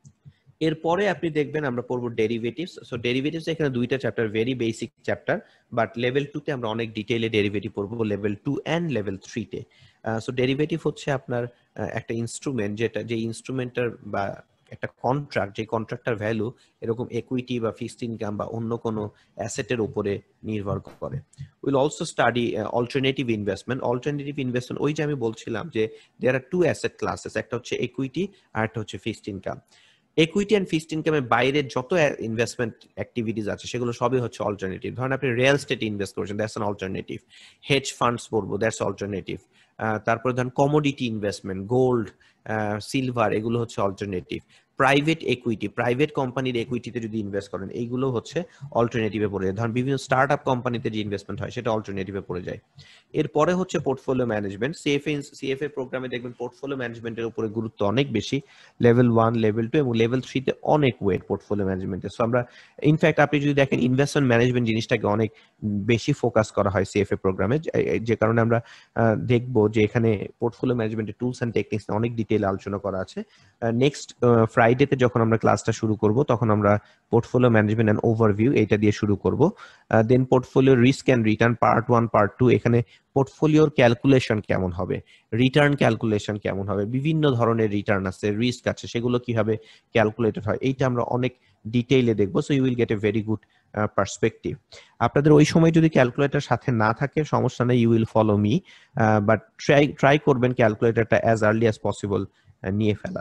এরপরে আপনি দেখবেন আমরা পড়বো ডেরিভেটিভস। সো ডেরিভেটিভস এখানে দুইটা chapter, very basic chapter, but level two তে আমরা অনেক ডিটেইলে ডেরিভেটিভ পড়বো, level two and level three তে। সো ডেরিভেটিভ হচ্ছে আপনার একটা ইনস্ট্রুমেন্ট, যেটা যে ইনস্ট্রুমেন্টের বা একটা কন্ট্রাক্ট, যে কন্ট্রাক্টটার ভ্যালু এরকম ইকুইটি বা ফিক্সড ইনকাম বা অন্য কোনো অ্যাসেটের উপরে নির্ভর করে। Will also study alternative investment. Alternative investment ওই যে আমি বলছিলাম যে there are two asset classes, একটা হচ্ছে ইকুইটি আর একটা হচ্ছে fixed income. Equity and fixed ইনকামের বাইরে যত ইনভেস্টমেন্ট অ্যাক্টিভিটিস আছে সেগুলো সবই হচ্ছে অল্টারনেটিভ। ধরেন আপনি রিয়েল স্টেটে ইনভেস্ট করছেন, that's an alternative. Hedge funds পড়বো, দ্যাটস অল্টারনেটিভ। তারপরে ধরেন কমোডিটি ইনভেস্টমেন্ট, গোল্ড, সিলভার, এগুলো হচ্ছে অল্টারনেটিভ। প্রাইভেট ইকুইটি, প্রাইভেট কোম্পানির ইকুইটিতে যদি ইনভেস্ট করেন এইগুলো হচ্ছে অল্টারনেটিভে পড়ে যায়। ধরেন বিভিন্ন স্টার্ট আপ কোম্পানিতে যে ইনভেস্টমেন্ট হয় সেটা অল্টারনেটিভে পড়ে যায়। এরপরে হচ্ছে পোর্টফোলিও ম্যানেজমেন্ট। সিএফএ সিএফএ প্রোগ্রামে দেখবেন পোর্টফোলিও ম্যানেজমেন্টের উপরে গুরুত্ব অনেক বেশি, লেভেল ওয়ান, লেভেল টু এবং লেভেল থ্রিতে অনেক ওয়েট পোর্টফোলিও ম্যানেজমেন্টে। সো আমরা ইনফ্যাক্ট আপনি যদি দেখেন ইনভেস্টমেন্ট ম্যানেজমেন্ট জিনিসটাকে অনেক বেশি ফোকাস করা হয় সিএফএ প্রোগ্রামে, যে কারণে আমরা দেখবো যে এখানে পোর্টফোলিও ম্যানেজমেন্টের টুলস অ্যান্ড টেকনিক্স অনেক ডিটেইল আলোচনা করা আছে। নেক্সট ফ্রাইডেতে যখন আমরা ক্লাসটা শুরু করব তখন আমরা পোর্টফোলিও ম্যানেজমেন্ট অ্যান্ড ওভারভিউ এইটা দিয়ে শুরু করব। Then portfolio risk and return part one, part two, এখানে পোর্টফোলিওর ক্যালকুলেশন কেমন হবে, রিটার্ন ক্যালকুলেশন কেমন হবে, বিভিন্ন ধরনের রিটার্ন আছে, রিস্ক আছে, সেগুলো কিভাবে ক্যালকুলেটেড হয় এইটা আমরা অনেক ডিটেইলে দেখবো। So you will get a very good perspective. আপনাদের ওই সময় যদি ক্যালকুলেটর সাথে না থাকে সমস্যা নেই, you will follow me, but try try করবেন ক্যালকুলেটরটা অ্যাজ আর্লি অ্যাজ পসিবল নিয়ে ফেলার।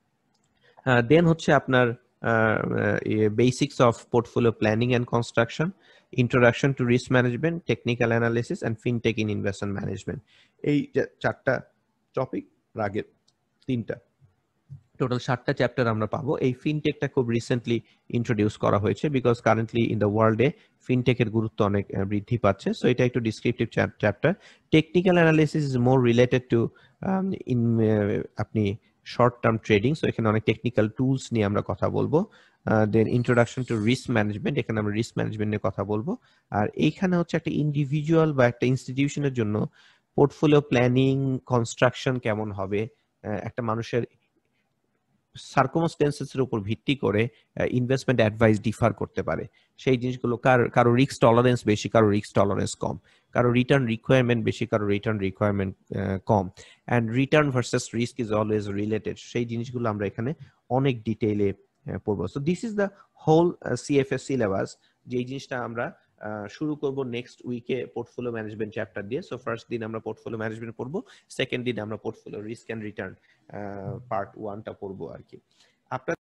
দেন হচ্ছে আপনার basics of portfolio planning and construction, introduction to risk management, technical analysis and fintech in investment management. এই চারটা টপিক, আগের তিনটা, টোটাল সাতটা চ্যাপ্টার আমরা পাবো। এই ফিনটেকটা খুব রিসেন্টলি ইন্ট্রোডিউস করা হয়েছে, বিকজ কারেন্টলি ইন দ্য ওয়ার্ল্ডে ফিনটেকের গুরুত্ব অনেক বৃদ্ধি পাচ্ছে। সো এটা একটু descriptive chapter. Technical analysis is more related to in আপনি শর্ট টার্ম ট্রেডিং, সো এখানে অনেক টেকনিক্যাল টুলস নিয়ে আমরা কথা বলবো। Then introduction to risk management, এখানে আমরা রিস্ক ম্যানেজমেন্ট নিয়ে কথা বলবো। আর এইখানে হচ্ছে একটা ইন্ডিভিজুয়াল বা একটা ইনস্টিটিউশনের জন্য পোর্টফোলিও প্ল্যানিং কনস্ট্রাকশন কেমন হবে, একটা মানুষের সার্কমস্টেন্সেসের উপর ভিত্তি করে ইনভেস্টমেন্ট অ্যাডভাইস ডিফার করতে পারে, সেই জিনিসগুলো। কার কারো রিস্ক টলারেন্স বেশি, কারো রিস্ক টলারেন্স কম, কারো রিটার্ন রিকোয়ারমেন্ট বেশি, কারো রিটার্ন রিকোয়ারমেন্ট কম, and return versus risk is always related, সেই জিনিসগুলো আমরা এখানে অনেক ডিটেইলে পড়বো। So this is the whole CFA syllabus, যে জিনিসটা আমরা শুরু করব নেক্সট উইকে পোর্টফোলিও ম্যানেজমেন্ট চ্যাপ্টার দিয়ে। সো ফার্স্ট দিন আমরা পোর্টফোলিও ম্যানেজমেন্ট পড়বো, সেকেন্ড দিন আমরা portfolio risk and return part ওয়ানটা পড়বো আর কি। আপনার